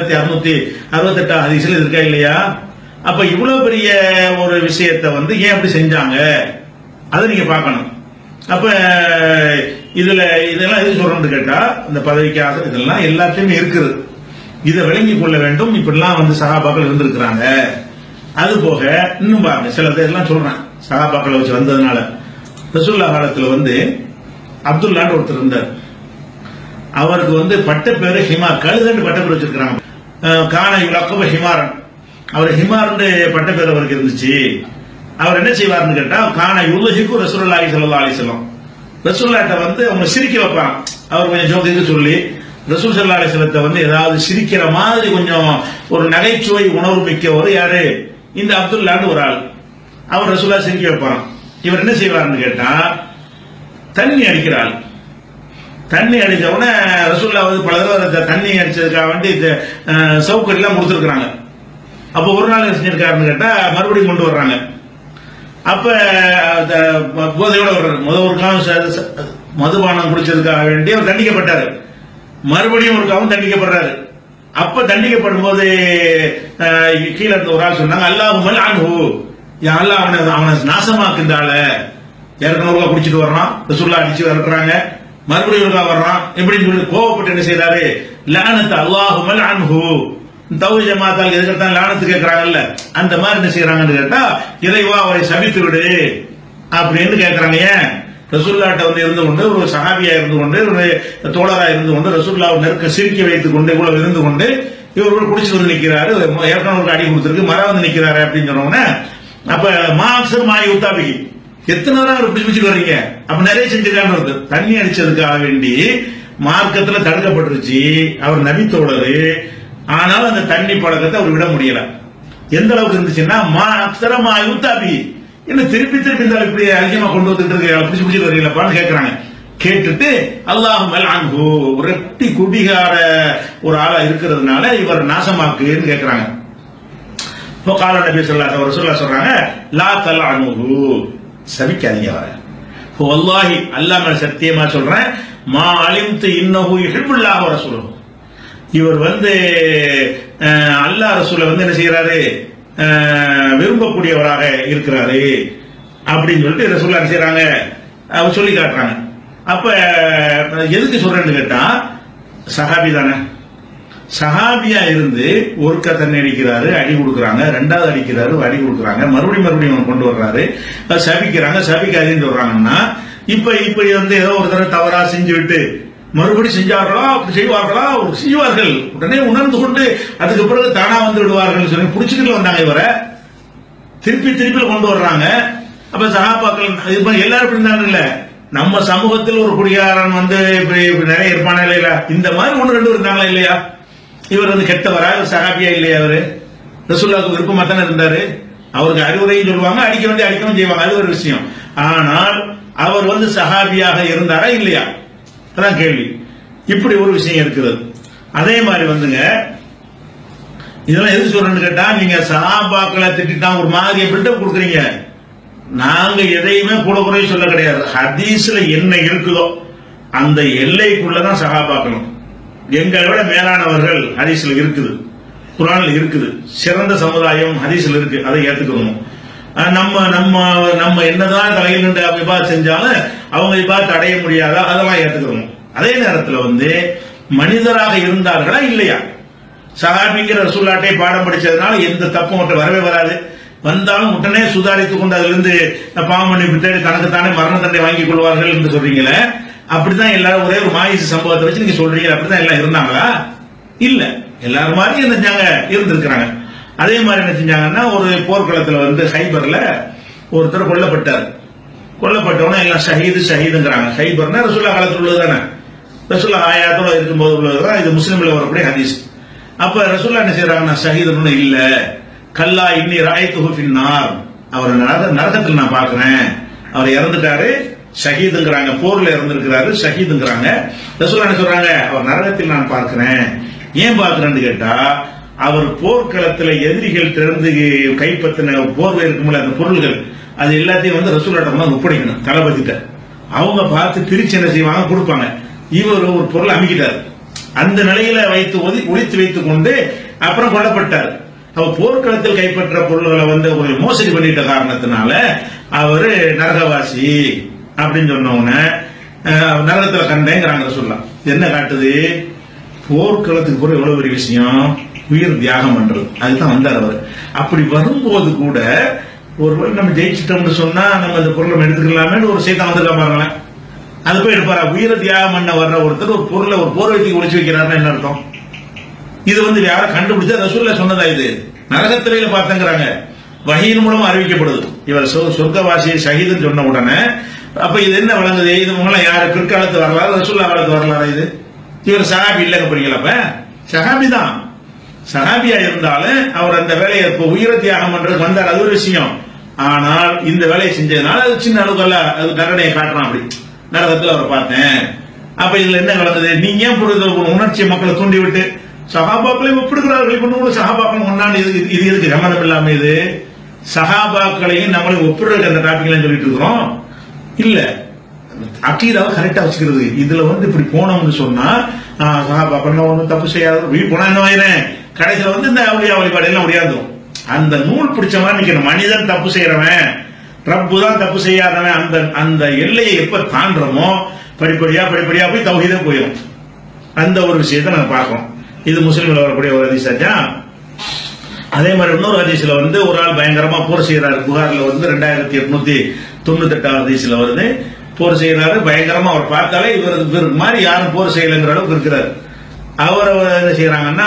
Speaker 1: 3668 ஹதீஸ்ல இருக்கா இல்லையா? அப்ப இவ்வளவு பெரிய ஒரு விஷயத்தை வந்து ஏன் அப்படி செஞ்சாங்க அதை நீங்க பார்க்கணும். அப்ப இதுல இதெல்லாம் எது சொல்றோம்னு கேட்டா, இந்த பதவிக்காக இதெல்லாம் எல்லாத்தையுமே இருக்குது, இதை விளங்கி கொள்ள வேண்டும். இப்படிலாம் வந்து சஹாபாக்கள் இருந்திருக்கிறாங்க. அது போக இன்னும் பாருங்க, சில இதெல்லாம் சொல்றேன் சஹாபாக்களை வச்சு வந்ததுனால. ரசூலுல்லாஹ் காலத்துல வந்து அப்துல்லான்னு ஒருத்தர் இருந்தார். அவருக்கு வந்து பட்ட பேரு ஹிமார், கழுதன்னு பட்ட பேர் வச்சிருக்கிறாங்க. கான இலக்கப ஹிமாரன், அவர் ஹிமார்னு பட்ட பேர் அவருக்கு இருந்துச்சு. அவர் என்ன செய்வார்னு கேட்டா, கான யுலஹிகு ரசூலுல்லாஹி ஸல்லல்லாஹு அலைஹி வஸல்லம், ரசூலுல்லாஹ்ட்ட வந்து அவங்க சிரிக்க வைப்பாங்க. அவர் கொஞ்சம் ஜோதிக்கு சொல்லி ரசூல் ஸல்லல்லாஹு அலைஹி வஸல்லத்தை வந்து ஏதாவது சிரிக்கிற மாதிரி கொஞ்சம் ஒரு நகைச்சுவை உணர்வு மிக்கவர் யாரு? இந்த அப்துல்லான்னு ஒரு ஆள். அவர் ரசூலுல்லாஹ் சிரிக்க வைப்பாங்க. இவர் என்ன செய்வார்னு கேட்டா, தண்ணி அடிக்கிறாள். தண்ணி அடிச்ச உடனே ரசூலுல்லாஹ் வந்து பல தடவை தண்ணி அடிச்சதுக்காக வேண்டி சவுக்கடி எல்லாம் கொடுத்துருக்காங்க. அப்ப ஒரு நாள் என்ன செஞ்சிருக்காருன்னு கேட்டா, மறுபடியும் கொண்டு வர்றாங்க. அப்ப போதையோட வர்றாரு. ஒரு காலம் மதுபானம் குடிச்சதுக்காக வேண்டி அவர் தண்டிக்கப்பட்டாரு. மறுபடியும் ஒரு காலம் தண்டிக்கப்படுறாரு. அப்ப தண்டிக்கப்படும் போது கீழே இருந்த ஒரு ஆள் சொன்னாங்க, அல்லாஹுமல் அன்ஹு, அல்லாஹ் அவனை நாசமாக்குந்தால. ஏற்கனவே குடிச்சிட்டு வர்றான், ரசூலுல்லாஹ் அடிச்சு வரட்டுறாங்க, மறுபடியும் ஒரு வர்றான். எப்படின்னு சொல்லி கோவப்பட்டு என்ன செய்யறாரு, லானத் அல்லாஹுமல் அன்ஹு, தௌஹீத் ஜமாத்தால் எதுக்கத்தான் லானத்து கேட்கிறாங்கல்ல, அந்த மாதிரி என்ன செய்யறாங்கன்னு கேட்டா, இறைவா அவரை சபித்து விடு அப்படின்னு கேட்கறாங்க. ஏன்? ரசூலுல்லாஹ்ட்ட வந்து இருந்து கொண்டு, ஒரு சஹாபியா இருந்து கொண்டு, ஒரு தோழரா இருந்து கொண்டு, ரசூலுல்லாஹ் நெருக்க சிரிக்க வைத்துக் கொண்டு இவ்வளவு இருந்து கொண்டு இவர் குடிச்சு வந்து நிக்கிறாரு, ஏற்கனவே ஒரு அடி கொடுத்திருக்கு, மர வந்து நிக்கிறாரு அப்படின்னு சொன்னோம்னா, அப்ப மாசர் மாய் உத்தாபிகி, எத்தனை நேரம் அவர் பிடிச்சு பிடிச்சிட்டு வர்றீங்க? அப்ப நிறைய செஞ்சிருக்கான்னு வருது. தண்ணி அடிச்சதுக்காக வேண்டி மார்க்கத்துல தடுக்கப்பட்டுருச்சு. அவர் நபித்தோழரு, ஆனால் அந்த தண்ணி பழக்கத்தை அவர் விட முடியல. எந்த அளவுக்கு இருந்துச்சுன்னா மா அக்ஸரமா யுத்தாபி, என்ன திருப்பி திருப்பி இந்த இப்படி அதிகமா கொண்டு வந்துட்டு இருக்கு, பிடிச்சு பிடிச்சிட்டு வரீங்களாப்பான்னு கேட்கறாங்க. கேட்டுட்டு அல்லாஹுமல் அன்ஹு, ரெட்டி குடிகார ஒரு ஆளா இருக்கிறதுனால இவர் நாசமாக்குன்னு கேட்கறாங்க. இப்போ கால நபி ஸல்லல்லாஹு அலைஹி வஸல்லம் சொல்றாங்க, லா தல்அனுஹு, சபிக்காதீங்க அவரை. இப்போ வல்லாஹி அல்லாஹ் மேல சத்தியமா சொல்றேன், மா அலிம்து இன்னஹு யுஹிப்புல்லாஹு வ ரசூலுஹு, இவர் அல்லாஹ் ரசூலை என்ன செய்யறாரு, விரும்பக்கூடியவராக இருக்கிறாரு அப்படின்னு சொல்லிட்டு ரசூலுல்லாஹ் என்ன செய்யறாங்க, அவர் சொல்லி காட்டுறாங்க. அப்ப எதுக்கு சொல்றேன்னு கேட்டா, சஹாபி தானே, சஹாபியா இருந்து ஒருக்க தண்ணி அடிக்கிறாரு, அடி கொடுக்குறாங்க, ரெண்டாவது அடிக்கிறாரு, அடி கொடுக்குறாங்க, மறுபடியும் கொண்டு வர்றாரு, சபிக்கிறாங்க, சபிக்காதீன்னு சொல்றாங்கன்னா, இப்ப இப்படி ஏதோ ஒரு தடவை தவறா செஞ்சு விட்டு மறுபடியும் செஞ்சார்களா, அப்படி செய்வார்களா, செய்வார்கள், உடனே உணர்ந்து கொண்டு அதுக்கு பிறகு தானா வந்து விடுவார்கள் சொல்லி புடிச்சுக்கிட்டு வந்தாங்க. இவரை திருப்பி திருப்பி கொண்டு வர்றாங்க. அப்ப சஹாபாக்கள் எல்லாரும் இப்படி இருந்தாங்க இல்ல, நம்ம சமூகத்தில் ஒரு குடிகாரன் நிறைய இருப்பானே இல்லையா, இந்த மாதிரி ஒன்று ரெண்டு இருந்தாங்களா இல்லையா? இவர் கெட்டவரா, இவர் சஹாபியா இல்லையா? அவரு ரசூலுல்லாஹ்வுக்கு விருப்பமா தானே இருந்தாரு. அவருக்கு அறிவுரையும் சொல்லுவாங்க, அடிக்க வேண்டிய அடிக்கவும் செய்வாங்க, அது ஒரு விஷயம். ஆனால் அவர் சஹாபியாக இருந்தாரா இல்லையா, அதான் கேள்வி. இப்படி ஒரு விஷயம் இருக்கிறது. அதே மாதிரி இதெல்லாம் எதுக்கு சொல்றேன்னு கேட்டா, நீங்க சஹாபாக்களை திட்டா ஒரு மாதிரி பில்டப் கொடுக்குறீங்க. நாங்க எதையுமே கூட குறைய சொல்ல கிடையாது. ஹதீஸ்ல என்ன இருக்குதோ அந்த எல்லைக்குள்ளதான் சஹாபாக்களும், எங்களை விட மேலானவர்கள் ஹதீஸ்ல இருக்குது, குர்ஆன்ல இருக்குது, சிறந்த சமுதாயம் ஹதீஸ்ல இருக்கு, அதை ஏத்துக்கணும். நம்ம நம்ம நம்ம என்னதான் தலையில் நின்று இபாதத் செஞ்சாலும் அவங்க இபாதத் அடைய முடியாதா, அதெல்லாம் ஏத்துக்கணும். அதே நேரத்தில் மனிதராக இருந்தார்களா இல்லையா, சஹாபிங்கிற ரசூலுல்லாஹ்ட்டை பாடம் படிச்சதுனால எந்த தப்பும் மட்டும் வரவே வராது. வந்தாலும் உடனே சுதாரித்துக் கொண்டு அதிலிருந்து பாவம் பண்ணி விட்டு தனக்குத்தானே மரண தண்டனை வாங்கிக் கொள்வார்கள் என்று சொல்றீங்களே, அப்படித்தான் எல்லாரும் ஒரே ஒரு மாயிசு சம்பவத்தை வச்சு நீங்க சொல்றீங்க. அப்படித்தான் எல்லாம் இருந்தாங்களா? இல்ல, எல்லாரும் மாதிரி என்ன செஞ்சாங்க, இருந்திருக்கிறாங்க. அதே மாதிரி என்ன செஞ்சாங்கன்னா, ஒரு போர்க்களத்தில் ஹைபர்ல ஒருத்தர் கொல்லப்பட்டார். கொல்லப்பட்டவன எல்லாம் ஷஹீதுங்கிறாங்க. ஹைபர்னா ரசூலுல்லாஹ் காலத்தில் உள்ளது தானே, ரசூலுல்லாஹ் ஆயாத்தோட இருக்கும்போது உள்ளதுதான். இது முஸ்லிம்ல வரக்கூடிய ஹதீஸ். அப்ப ரசூலுல்லாஹ் என்ன செய்யறாங்கன்னா, ஷஹீதுன்னு இல்ல, கல்லா இன்னி ராயத்துஹு ஃபின்னார், அவர் நரகத்தில் நான் பாக்குறேன், அவர் இறந்துட்டாரு, ஷஹீதுங்கிறாங்க, போர்ல இறந்திருக்கிறாரு, ஷஹீதுங்கிறாங்க. ரசூலுல்லாஹ் என்ன சொல்றாங்க, அவர் நரகத்தில் நான் பார்க்கிறேன். ஏன் பார்க்கிறேன்னு கேட்டா, அவர் போர்க்களத்தில் எதிரிகள் திறந்து கைப்பற்றின போர்வை இருக்கும்ல அந்த பொருள்கள், அது எல்லாத்தையும் ரசூலுல்லாஹ் ஒப்படைக்கணும் தளபதிட்ட. அவங்க பார்த்து பிரிச்சு என்ன செய்வாங்க, கொடுப்பாங்க. இவர் ஒரு பொருளை அமைக்கிட்டார், அந்த நிலையில வைத்து ஒளித்து வைத்துக் கொண்டு அப்புறம் கொல்லப்பட்டார். அவர் போர்க்களத்தில் கைப்பற்ற பொருள்களை ஒரு மோசடி பண்ணிட்ட காரணத்தினால அவரு நரகவாசி அப்படின்னு சொன்னவன நரகத்தில் கண்டேங்கிறாங்க ரசூலுல்லாஹ். என்ன காட்டுது, போர்க்களத்துக்கு போற எவ்வளவு பெரிய விஷயம், உயிர் தியாகம் பண்றது, அதுதான் வந்தார் அவர். அப்படி வரும்போது கூட ஒருவேளை நம்ம ஜெயிச்சிட்டோம்னு சொன்னா நம்ம இந்த பொருளை எடுத்துக்கலாமே ஒரு சைத்தான் வந்துருக்கா பாருங்களேன், அது போய் எடுப்பாரா? உயிரை தியாகம் பண்ண வர்ற ஒருத்தர் ஒரு பொருளை ஒரு போர்வைக்கு ஒளிச்சு வைக்கிறாருன்னு என்ன அர்த்தம்? இது யாரை கண்டுபிடிச்சா ரசூலுல்லாஹ் சொன்னதா? இது நரகத்திரையில பார்த்தங்கிறாங்க, வஹீன் மூலமா அறிவிக்கப்படுது. இவர் சொர்க்கவாசியை ஷஹீதுன்னு சொன்ன உடனே அப்ப இது என்ன வழங்குது, இது மூலம் யாரு பிற்காலத்து வரலாறு, ரசூலுல்லாஹ் காலத்து வரலாறு. இது இவர் சஹாபி இல்லங்க போறீங்களா? அப்ப சஹாபி தான். சஹாபியா இருந்தாலும் அவர் அந்த வேலையை உயிரை தியாகம் பண்றதுக்கு வந்தார், அது ஒரு விஷயம். ஆனால் இந்த வேலையை செஞ்சதுனால அது சின்ன அளவுக்கு அது தண்டனையை காட்டுறான். அப்படி நரகத்தில் அவரை பார்த்தேன். அப்ப இதுல என்ன வழங்குது, நீங்க ஏன் உணர்ச்சி மக்களை தூண்டி விட்டு சஹாபாக்களை ஒப்பிடுகிறார்கள், சஹாபாக்கள் ஒன்னாண்டு இது எதுக்கு சம்மந்தம் இல்லாம? இது சஹாபாக்களையும் நம்மளை ஒப்பிடுறது அந்த டாபிக்ல சொல்லிட்டு இருக்கிறோம் இல்ல. அக்கீதாவை கரெக்டா வச்சுக்கிறது. இதுல இப்படி போனோம்னு சொன்னா சஹாபாக்கள் ஒன்றும் தப்பு செய்யாது, வீடு போனா என்ன ஆயிரும், கடைசியில இந்த அவளியா வழிபாடு எல்லாம் முடியாதும். அந்த நூல் பிடிச்ச மாதிரி நிக்கணும். மனிதன் தப்பு செய்யறவன், ரப்பு தான் தப்பு செய்யாதவன். அந்த அந்த எல்லையை எப்ப தாண்டறோமோ படிப்படியா போய் தௌஹீதே போயிடும். அந்த ஒரு விஷயத்தை நம்ம பார்க்கணும். இது முஸ்லிம்ல வரக்கூடிய ஒரு ஹதீஸாச்சா. அதே மாதிரி இன்னொரு ஹதீஸ்ல ஒரு ஆள் பயங்கரமா போர் செய்யறாரு. புகார்ல 2898 ஹதீஸ்ல வருது, போர் செய்யறாரு பயங்கரமா. அவர் பார்த்தாலே இவர் மாதிரி யாரும் போர் செய்யலைங்கிற அளவுக்கு இருக்கிறார். அவர் என்ன செய்யறாங்கன்னா,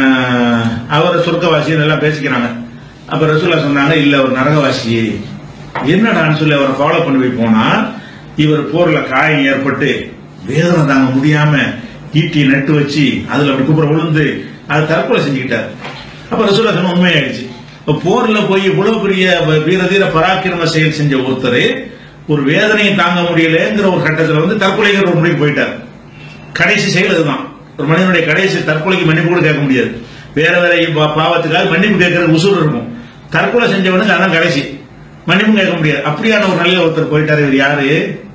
Speaker 1: அவர் சொர்க்கவாசி எல்லாம் பேசிக்கிறாங்க. அப்ப ரசூலுல்லாஹ் சொன்னாங்க, இல்ல ஒரு நரகவாசி என்னடான்னு சொல்லி அவரை ஃபாலோ பண்ணி போனா இவர் போர்ல காயம் ஏற்பட்டு வேதனை தாங்க முடியாம ஈட்டியை நட்டு வச்சு அதுல அப்படி குப்புற விழுந்து அதை தற்கொலை செஞ்சுக்கிட்டார். அப்ப ரசூலுல்லாஹ் சொன்ன உண்மையாயிடுச்சு. போர்ல போய் இவ்வளவு பெரிய வீரதீர பராக்கிரம செயல் செஞ்ச ஒருத்தர் ஒரு வேதனையை தாங்க முடியலங்கிற ஒரு கட்டத்தில் வந்து தற்கொலைங்கிற ஒரு முடிவு போயிட்டார். கடைசி செயல் அதுதான். ஒரு மனிதனுடைய கடைசி தற்கொலைக்கு மன்னிப்பு கூட கேட்க முடியாது. வேற வேற பாவத்துக்காக மன்னிப்பு கேட்கற உசூர் இருக்கும். தற்கொலை செஞ்சவனுக்கு அதான் கடைசி, மன்னிப்பு கேட்க முடியாது. அப்படியான ஒரு நல்ல ஒருத்தர் போயிட்டாரு. இவர் யாரு?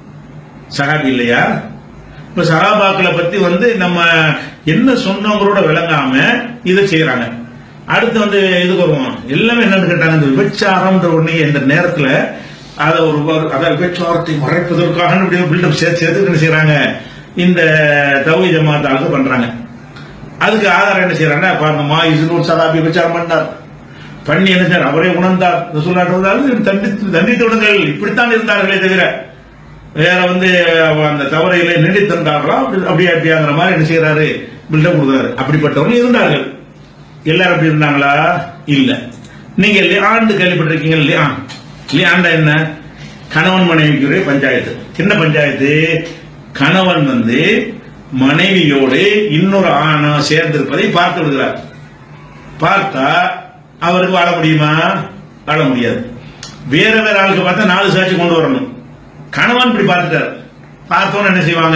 Speaker 1: சஹாபி இல்லையா? இப்ப சஹாபாக்களை பத்தி வந்து நம்ம என்ன சொன்னவங்களோட விளங்காம இதை செய்யறாங்க. அடுத்து வந்து இதுக்கு வருவோம். எல்லாமே என்னன்னு கேட்டாங்க, இந்த விபச்சாரம்ன்ற ஒண்ணு இந்த நேரத்துல அதை விபச்சாரத்தை மறைப்பதற்காக பில்டப் சேர்த்து என்ன செய்யறாங்க, இந்த தௌஹீத் ஜமாத் ஆளுங்க பண்றாங்க. அதுக்கு ஆதாரம் என்ன செய்யறாங்க, பாருங்கம்மா இஸ்னூர் சஹாபி விபச்சாரம் பண்ணி என்ன சார் அவரே உணர்ந்தார். ரசூலுல்லாஹ் தண்டித்து விடுங்கள், இப்படித்தான் இருந்தார்களே தவிர வேற வந்து அந்த தவறைகளை நீடித்திருந்தார்களா அப்படியாங்கிற மாதிரி என்ன செய்யறாரு, பில்டப் கொடுக்குறாரு. அப்படிப்பட்டவர்கள் இருந்தார்கள். எல்லாரும் அப்படி இருந்தாங்களா? இல்ல. நீங்க லிஆன் கேள்விப்பட்டிருக்கீங்க? லிஆன் என்ன? கணவன் மனைவிக்கு பஞ்சாயத்து. என்ன பஞ்சாயத்து? கணவன் வந்து மனைவியோடு இன்னொரு ஆணை சேர்ந்திருப்பதை பார்த்து விடுகிறார். பார்த்தா அவருக்கு வாழ முடியுமா? வாழ முடியாது. வேற வேற ஆளுக்கு பார்த்தா 4 சாட்சி கொண்டு வரணும். கணவன் இப்படி பார்த்துட்டார். பார்த்தோன்னு என்ன செய்வாங்க,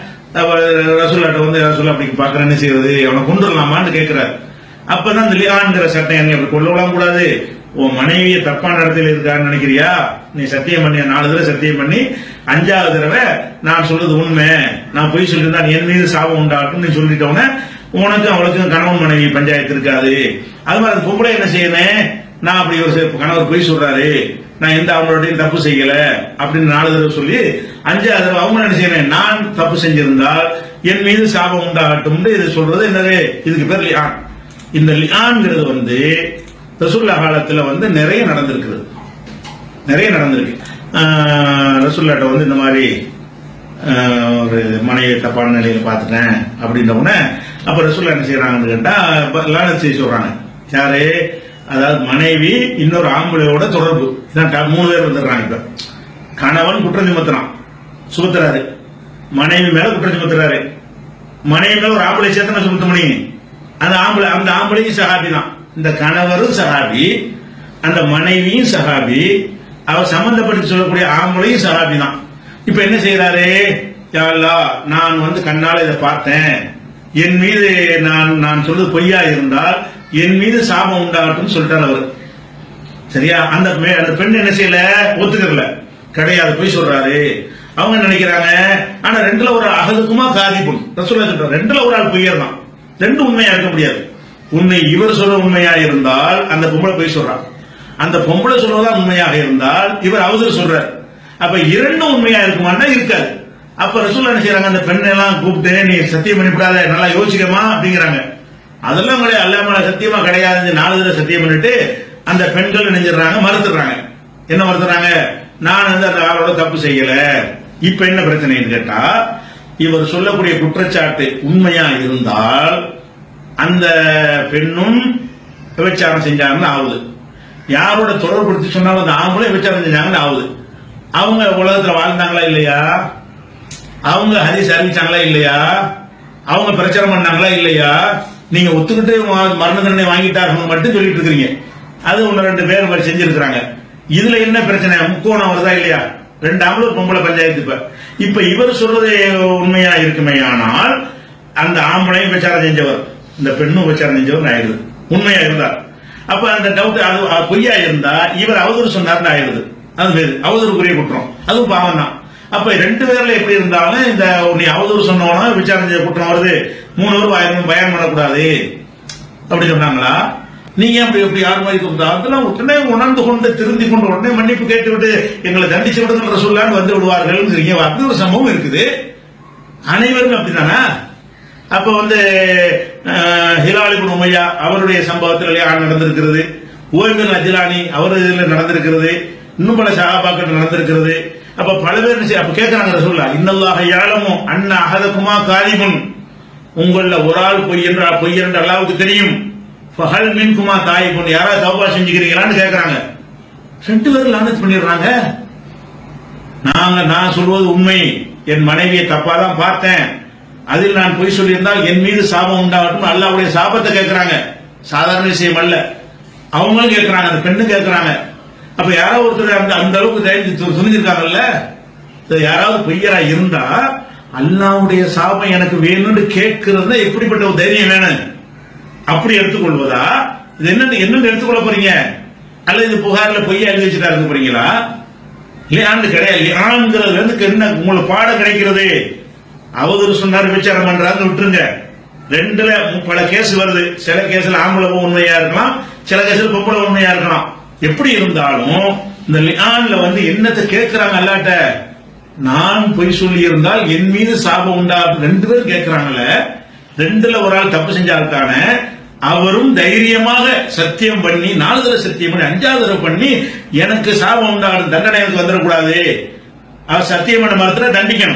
Speaker 1: ரசூலுல்லாஹ் வந்து ரசூலுல்லாஹ் அப்படி பார்க்கற என்ன செய்வது, அவனை கொண்டு வரலாமான்னு கேட்கிறார். அப்பதான் இந்த லிஆன்ங்கிற சட்டம் என்ன, அப்படி கொள்ளலாம் கூடாது. உன் மனைவியை தப்பான இடத்துல இருக்கான்னு நினைக்கிறியா, நீ சத்தியம் பண்ணி 4 தடவை சத்தியம் பண்ணி 5வது தடவை நான் சொல்றது உண்மை, நான் பொய் சொல்லியிருந்தா என் மீது சாபம் உண்டாட்டும் நீ சொல்லிட்டோன்னே உனக்கு அவளுக்கும் கணவன் மனைவி பஞ்சாயத்து இருக்காது. அது மாதிரி அந்த பொம்பளை என்ன செய்யணும், நான் அப்படி ஒரு கணவர் பொய் சொல்றாரு, நான் எந்த அவங்களோடையும் தப்பு செய்யல அப்படின்னு 4 தடவை சொல்லி 5வது தடவை அவங்க என்ன செய்யணும், நான் தப்பு செஞ்சிருந்தால் என் மீது சாபம் உண்டாகட்டும் இது சொல்றது என்னது, இதுக்கு பேர் லிஆன். இந்த லிஆன்ங்கிறது வந்து ரசூலுல்லாஹ் காலத்துல வந்து நிறைய நடந்திருக்கு. ரசூலுல்லாஹ் வந்து இந்த மாதிரி ஒரு மனைவி தப்பான நிலையில பார்த்துட்டேன் அப்படின்ற உடனே அப்ப ரசூலுல்லாஹ் என்ன செய்யறாங்கன்னு கேட்டா லானத் செய்ய சொல்றாங்க. யாரு? அதாவது மனைவி இன்னொரு ஆம்பளையோட தொடர்பு. 3 பேர் வந்துடுறாங்க. இப்ப கணவன் குற்றம் சுமத்துறான், சுமத்துறாரு, மனைவி மேல குற்றம் சுமத்துறாரு. மனைவி மேல ஒரு ஆம்பளை சேர்த்து சுமத்த முடியும். அந்த ஆம்பளையும் சஹாபி தான். இந்த கணவரும் சஹாபி, அந்த மனைவியும் சஹாபி, அவர் சம்பந்தப்பட்டு சொல்லக்கூடிய ஆம்பளையும் சஹாபி தான். இப்ப என்ன செய்யறாரு, யா அல்லாஹ் நான் வந்து கண்ணால இதை பார்த்தேன், என் மீது நான் சொல்றது பொய்யா இருந்தால் என் மீது சாபம் உண்டாகட்டும் சொல்லிட்டார் அவர். சரியா? அந்த பெண் என்ன செய்யல, ஒத்துக்கல, கிடையாது பொய் சொல்றாரு. அவங்க நினைக்கிறாங்க. ஆனா 2ல ஒரு அகதுக்குமா காதிப்பும் ரசூலுல்லாஹ் சொல்றாங்க, 2ல ஒரு ஆள் பொய்யர் தான். 2 உண்மையா இருக்க முடியாது. உண்மை இவர் சொல்ற உண்மையா இருந்தால் அந்த பொம்பளை பொய் சொல்றான், அந்த பொம்பளை சொல்றதா உண்மையாக இருந்தால் இவர் அவசர சொல்றார். அப்ப 2 உண்மையா இருக்குமான்னா இருக்காது. அப்ப ரசூலுல்லாஹ் என்ன செய்யறாங்க, அந்த பெண்ணை எல்லாம் கூப்பிட்டு நீ சத்தியம் பண்ணிவிடாத, நல்லா யோசிக்கமா அப்படிங்கிறாங்க. அதெல்லாம் கிடையாது, அல்லாம சத்தியமா கிடையாது 4 தடவை சத்தியம் பண்ணிட்டு அந்த பெண்கள் நினைஞ்சிடறாங்க, மறுத்துறாங்க. என்ன மறுத்துறாங்க, நான் வந்து அந்த ஆளோட தப்பு செய்யல. இப்ப என்ன பிரச்சனைன்னு கேட்டா, இவர் சொல்லக்கூடிய குற்றச்சாட்டு உண்மையா இருந்தால் அந்த பெண்ணும் விபச்சாரம் செஞ்சாங்கன்னு ஆகுது. யாரோட தொடர்புபடுத்தி சொன்னாலும் அந்த ஆம்பளை விபச்சாரம் செஞ்சாங்கன்னு ஆகுது. அவங்க உலகத்துல வாழ்ந்தாங்களா இல்லையா, அவங்க ஹதீஸ் அறிவிச்சாங்களா இல்லையா, அவங்க பிரச்சாரம் பண்ணாங்களா இல்லையா, நீங்க ஒத்துக்கிட்டு மரண தண்டனை வாங்கிட்டார்கள் மட்டும் சொல்லிட்டு இருக்கீங்க. அது 1-2 பேர் மாதிரி செஞ்சிருக்கிறாங்க. இதுல என்ன பிரச்சனை, முக்கோணம் வருதா இல்லையா, 2 ஆம்பளை பொம்பளை பஞ்சாயத்து. இப்ப இவர் சொல்றது உண்மையா இருக்குமே ஆனால் அந்த ஆம்பளையும் விபச்சாரம் செஞ்சவர், இந்த பெண்ணும் விபச்சாரம் செஞ்சவர் ஆயிடுது உண்மையா இருந்தா. அப்ப அந்த டவுட் அது பொய்யா இருந்தா இவர் அவதூறு சொன்னார்னு ஆயிடுது. அது வேறு அவதூறுக்குரிய குற்றம், அதுவும் பாவம் தான். அப்ப 2 பேர்ல எப்படி இருந்தாலும் இந்த நீ அவதூறு சொன்னவனா விசாரணை செய்ய குற்றம் வருது, 3 பேர் பயன் பண்ணக்கூடாது அப்படி சொன்னாங்களா? நீங்க அப்படி யார் மாதிரி அதெல்லாம் உடனே உணர்ந்து கொண்டு திருந்தி கொண்டு உடனே மன்னிப்பு கேட்டு விட்டு எங்களை தண்டிச்சு விடுங்கிற சொல்லான்னு வந்து விடுவார்கள். அப்படி ஒரு சம்பவம் இருக்குது. அனைவரும் அப்படித்தானா? அப்ப வந்து ஹிலால் இப்னு உமையா அவருடைய சம்பவத்தில் நடந்திருக்கிறது, ஓய்மின் அஜ்லானி அவர் இதுல நடந்திருக்கிறது, இன்னும் பல சஹாபாக்கள் நடந்திருக்கிறது. அப்ப பல பேர் அப்ப கேட்கிறாங்க ரசூலுல்லாஹ், இன்னல்லாஹ யஅலமு அன்ன அஹதகுமா காதிபுன், உங்கள ஒரு ஆள் பொய் என்று அல்லாஹ்வுக்கு தெரியும். ஃபஹல் மின்குமா தாயிபுன், யாராவது தௌபா செஞ்சுக்கிறீங்களான்னு கேட்கறாங்க. 2 பேரும் லானத் பண்ணிடுறாங்க. நான் சொல்வது உண்மை, என் மனைவியை தப்பா தான் பார்த்தேன், அதில் நான் பொய் சொல்லியிருந்தால் என் மீது சாபம் உண்டாகட்டும், அல்லாஹ்வுடைய சாபத்தை கேட்கிறாங்க. சாதாரண விஷயம் அல்ல, அவங்களும் கேட்கிறாங்க, அந்த பெண்ணு கேட்கிறாங்க. அப்ப யாராவது ஒருத்தர் அந்த அளவுக்கு துணிஞ்சிருக்காங்கல்ல. யாராவது பொய்யரா இருந்தா அல்லாஹ்வுடைய சாபம் எனக்கு வேணும்னு கேட்கிறது எப்படிப்பட்ட ஒரு தைரியம் வேணும்? அப்படி எடுத்துக்கொள்வதா? இது என்ன எடுத்துக்கொள்ள போறீங்க? அல்லது இது புகார்ல பொய்யா எழுதி வச்சுட்டா இருக்க போறீங்களா? லியான் கிடையாது. லியான்ங்கிறது வந்து என்ன உங்களுக்கு பாடம் கிடைக்கிறது? அவதூறு சொன்னார், விசாரம் பண்றாங்க, விட்டுருங்க. 2ல பல கேஸ் வருது. சில கேஸ்ல ஆம்பளை உண்மையா இருக்கலாம், சில கேஸ்ல பொம்பளை உண்மையா இருக்கலாம். எப்படி இருந்தாலும் இந்த லியான்ல வந்து என்னத்தை கேட்கிறாங்க அல்லாட்ட? நான் பொய் சொல்லி இருந்தால் என் மீது சாபம் உண்டா? 2 பேரும் கேட்கிறாங்கல்ல. 2ல ஒரு ஆள் தப்பு செஞ்சால்தானே அவரும் தைரியமாக சத்தியம் பண்ணி 4 தடவை சத்தியம் பண்ணி 5வது தடவை பண்ணி எனக்கு சாபம் உண்டாடும், தண்டனை எனக்கு வந்துடக்கூடாது, அவர் சத்தியம் பண்ண மரத்துல தண்டிக்கணும்.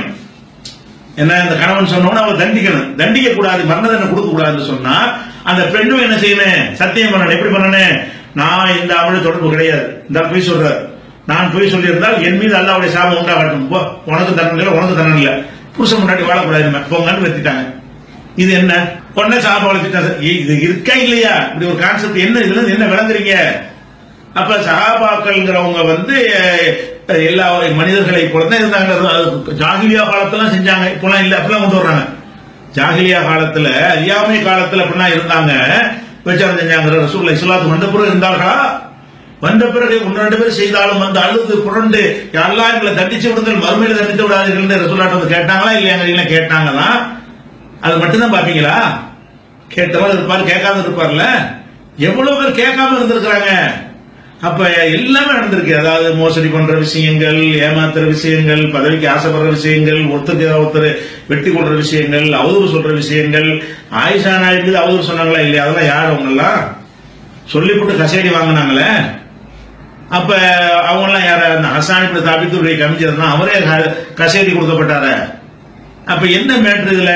Speaker 1: என்ன இந்த கணவன் சொன்னோன்னு அவர் தண்டிக்கணும், தண்டிக்க கூடாது, மரண தண்டனை கொடுக்க கூடாதுன்னு சொன்னா அந்த பெண்ணும் என்ன செய்யணும்? சத்தியம் பண்ணணும். எப்படி பண்ணணும்? நான் இந்த அவளுடைய தொடர்பு கிடையாது, இந்த பொய் சொல்றாரு, நான் பொய் சொல்லியிருந்தால் என் மீது அல்லாஹ்வுடைய சாபம் உண்டாகட்டும், உனக்கு தண்டனை இல்லை, உனக்கு தண்டனை இல்லை, புருஷன் முன்னாடி வாழக்கூடாது, போங்கன்னு வெத்திட்டாங்க. இது என்ன? உடனே சாபம் வளர்த்துட்டாங்க. இது இருக்கா இல்லையா? இப்படி ஒரு கான்செப்ட் என்ன? இதுல என்ன விளங்குறீங்க? அப்ப சஹாபாக்கள்ங்கிறவங்க வந்து எல்லா மனிதர்களை போலதான் இருந்தாங்க. ஜாகிலியா காலத்துல செஞ்சாங்க, இப்பெல்லாம் இல்ல, அப்பெல்லாம் கொண்டு வர்றாங்க. ஜாகிலியா காலத்துல, அறியாமை காலத்துல அப்படின்னா இருந்தாங்க, விசாரம் செஞ்சாங்க. ரசூலுல்லாஹி ஸல்லல்லாஹு வந்த பிறகு இருந்தார்களா? வந்த பிறகு 1-2 பேர் செய்தாலும் வந்து அழுது புரண்டு அல்லாஹ் எங்களை தண்டிச்சு விடுங்கள், மறுமையில தண்டித்து விடாதீர்கள் ரசூலுல்லாஹ் வந்து கேட்டாங்களா இல்லையா? கேட்டாங்கதான். அது மட்டும்தான் பாப்பீங்களா? கேட்டவர் இருப்பாரு, கேட்காம இருப்பார்ல. எவ்வளவு பேர் கேட்காம இருந்திருக்கிறாங்க. அப்ப எல்லாமே நடந்திருக்கு. அதாவது மோசடி பண்ற விஷயங்கள், ஏமாத்துற விஷயங்கள், பதவிக்கு ஆசைப்படுற விஷயங்கள், ஒருத்தர் வெட்டி கொள்ற விஷயங்கள், அவதூறு சொல்ற விஷயங்கள். ஆயிஷா நாயகி அவதூறு சொன்னாங்களா இல்லையா? அதெல்லாம் யார்? அவங்க எல்லாம் சொல்லிவிட்டு கசேடி வாங்கினாங்களே. அப்ப அவங்க எல்லாம் யார? அந்த ஹசான் இப்னு தாபித்துடைய கமிச்சர் தான், அவரே கசேடி கொடுக்கப்பட்டார. அப்ப என்ன மேட்ரு இதுல?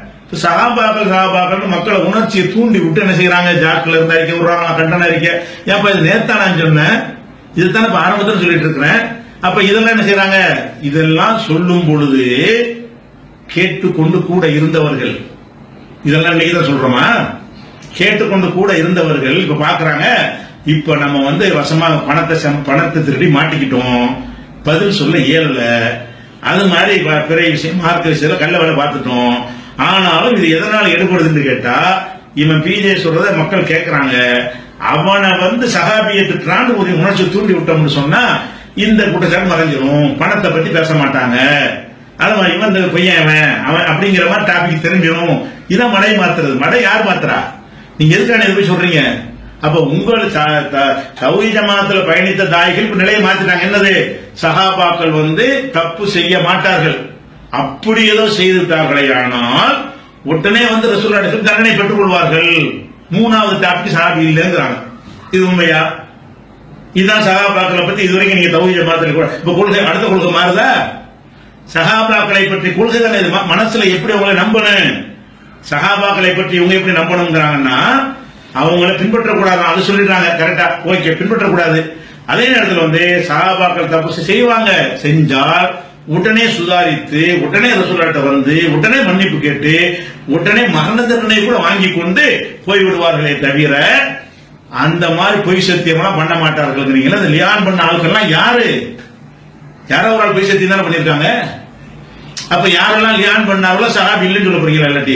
Speaker 1: சகாபாக்கள் மக்களை உணர்ச்சியை தூண்டி விட்டு என்ன செய்யறாங்க? ஜாக்கில் இருந்து அறிக்கை விடுறாங்க, கண்டன அறிக்கை. ஏப்ப இது நேத்தா நான் சொன்னேன், இதுதான் இப்ப ஆரம்பத்தில் சொல்லிட்டு இருக்கிறேன். அப்ப இதெல்லாம் என்ன செய்யறாங்க? இதெல்லாம் சொல்லும் பொழுது கேட்டுக்கொண்டு கூட இருந்தவர்கள், இதெல்லாம் இன்னைக்கு தான் சொல்றோமா? கேட்டுக்கொண்டு கூட இருந்தவர்கள் இப்ப பாக்குறாங்க, இப்ப நம்ம வந்து வசமா பணத்தை திருடி மாட்டிக்கிட்டோம், பதில் சொல்ல இயலல, அது மாதிரி பிற விஷயம் மார்க்க விஷயம் கல்ல வேலை பார்த்துட்டோம். ஆனாலும் இது எதனால எடுபடுதுன்னு கேட்டா, இவன் பிஜே சொல்றத மக்கள் கேட்கிறாங்க, அவனை வந்து சகாபியத்துக்கு ஒரு உணர்ச்சி தூண்டி விட்டோம்னு சொன்னா இந்த குற்றச்சாட்டு மறைஞ்சிரும், பணத்தை பத்தி பேச மாட்டாங்க, அது மாதிரி இவன் இந்த பையன் அவன் அப்படிங்கிற மாதிரி டாபிக் தெரிஞ்சிடும். இதான் மடை மாத்துறது. மடை யார் மாத்துறா? நீங்க எதுக்கான இது போய் சொல்றீங்க? அப்ப உங்கள் தௌஹீத் ஜமாத்துல பயணித்த தாய்கள் இப்ப நிலையை மாத்திட்டாங்க. என்னது? சஹாபாக்கள் வந்து தப்பு செய்ய மாட்டார்கள், அப்படி ஏதோ செய்துட்டார்களே ஆனால் உடனே வந்து ரசூலுல்லாஹ் தண்டனை பெற்றுக் கொள்வார்கள். 3வது டாபிக் சஹாபி இல்லைங்கிறாங்க. இது உண்மையா? இதுதான் சஹாபாக்களை பத்தி இதுவரைக்கும் நீங்க தௌஹீத் ஜமாத்துல கூட இப்ப கொள்கை, அடுத்த கொள்கை மாறுதா? சஹாபாக்களை பற்றி கொள்கை தானே இது. மனசுல எப்படி அவங்களை நம்பணும்? சஹாபாக்களை பற்றி இவங்க எப்படி நம்பணுங்கிறாங்கன்னா அவங்களை பின்பற்றக்கூடாது, அது சொல்லிடுறாங்க. கரெக்டா, ஓகே, பின்பற்றக்கூடாது. அதே நேரத்தில் வந்து சஹாபாக்கள் தப்பு செய்வாங்க, செஞ்சால் உடனே சுதாரித்து உடனே ரசூலுல்லாஹ்ட்ட வந்து உடனே மன்னிப்பு கேட்டு உடனே மரண தண்டனை கூட வாங்கி கொண்டு போய்விடுவார்களே தவிர அந்த மாதிரி பொய் சத்தியம்லாம் பண்ண மாட்டார்கள். அந்த லியான் பண்ண ஆட்கள்லாம் யாரு? யாரோ ஒரு ஆள் பொய் சத்தியம் தானே பண்ணிருக்காங்க. அப்ப யாரெல்லாம் லியான் பண்ணார்களோ சஹாபி இல்லைன்னு சொல்ல போறீங்களா? இல்லாட்டி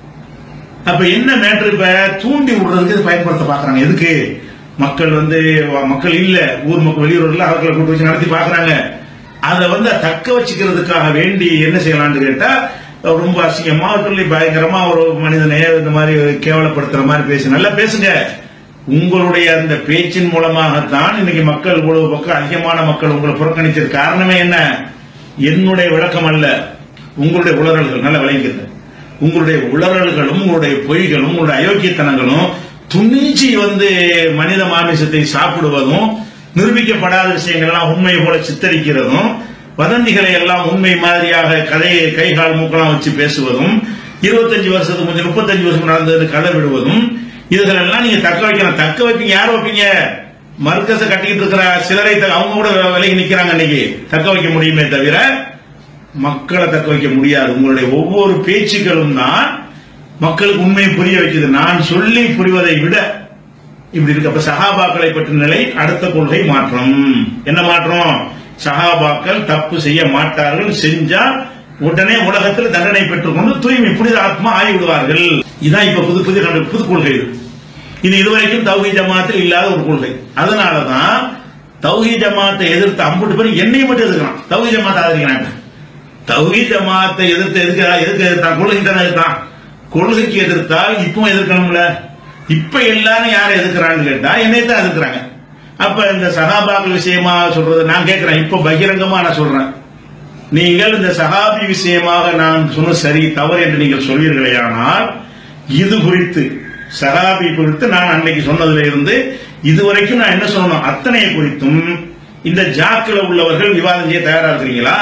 Speaker 1: அப்ப என்ன மேட்ரு? இப்ப தூண்டி விடுறதுக்கு பயன்படுத்த பாக்குறாங்க. எதுக்கு? மக்கள் வந்து மக்கள் இல்ல, ஊர் மக்கள் வெளியூர்ல அவர்களை கூட்டு வச்சு நடத்தி பாக்குறாங்க. அதை வந்து தக்க வச்சுக்கிறதுக்காக வேண்டி என்ன செய்யலாம்னு கேட்டா, ரொம்ப அசிங்கமா சொல்லி பயங்கரமா ஒரு மனிதனை இந்த மாதிரி கேவலப்படுத்துற மாதிரி பேசு. நல்லா பேசுங்க. உங்களுடைய அந்த பேச்சின் மூலமாகத்தான் இன்னைக்கு மக்கள் இவ்வளவு பக்கம் அதிகமான மக்கள் உங்களை புறக்கணிச்சது. காரணமே என்ன? என்னுடைய விளக்கம் அல்ல, உங்களுடைய உளறல்கள். நல்லா விளங்கிக்கிறது. உங்களுடைய உளறல்களும் உங்களுடைய பொய்களும் உங்களுடைய அயோக்கியத்தனங்களும் துணிச்சி வந்து மனித மாமிசத்தை சாப்பிடுவதும் நிரூபிக்கப்படாத விஷயங்கள் எல்லாம் உண்மை போல சித்தரிக்கிறதும் வதந்திகளை எல்லாம் உண்மை மாதிரியாக கதையை கைகால் மூக்கெல்லாம் வச்சு பேசுவதும் 25 வருஷத்துக்கு கொஞ்சம் 35 வருஷம் நடந்தது கதை விடுவதும் இதுகளெல்லாம் நீங்க தக்க வைக்கணும். தக்க வைப்பீங்க யார் வைப்பீங்க? மர்க்கஸை கட்டிக்கிட்டு இருக்கிற சிலரை அவங்க கூட விலகி நிக்கிறாங்க. இன்னைக்கு தக்க வைக்க முடியுமே தவிர மக்களை தக்க வைக்க முடியாது. உங்களுடைய ஒவ்வொரு பேச்சுக்களும் தான் மக்களுக்கு உண்மையை புரிய வைக்குது. நான் சொல்லி புரிவதை விட இப்படி இருக்கு. அப்ப சஹாபாக்களை பற்றிய நிலை அடுத்த கொள்கை மாற்றம். என்ன மாற்றம்? சஹாபாக்கள் தப்பு செய்ய மாட்டார்கள், செஞ்சா உடனே உலகத்தில் தண்டனை பெற்றுக்கொண்டு தூய்மை புனித ஆத்மா ஆகிவிடுவார்கள். இதான் இப்ப புது கொள்கை. இது இதுவரைக்கும் தௌஹீத் ஜமாத்தில் இல்லாத ஒரு கொள்கை. அதனாலதான் தௌஹீத் ஜமாத்தை எதிர்த்து அம்புட்டு பேர் என்னையும் மட்டும் எதிர்க்கிறான். தௌஹீத் ஜமாத்தை ஆதரிக்கிறாங்க. தௌஹீத் ஜமாத்தை எதிர்த்து எதிர்த்தான் கொள்கை தானே எதிர்த்தான். கொள்கைக்கு எதிர்த்தால் இப்போ எதிர்க்கணும்ல. இப்ப எல்லாரும் யாரை எதிர்க்கிறான்னு கேட்டா என்னைத்தான் எதிர்க்கிறாங்க. அப்ப இந்த சஹாபாக்கள் விஷயமா சொல்றது நான் கேட்கிறேன். இப்ப பகிரங்கமா நான் சொல்றேன், நீங்கள் இந்த சஹாபி விஷயமாக நான் சொன்ன சரி தவறு என்று நீங்கள் சொல்வீர்களே, ஆனால் இது குறித்து சஹாபி குறித்து நான் அன்னைக்கு சொன்னதுல இருந்து இதுவரைக்கும் நான் என்ன சொல்லணும் அத்தனை குறித்தும் இந்த ஜாக்கில் உள்ளவர்கள் விவாதம் செய்ய தயாரா இருக்கிறீங்களா?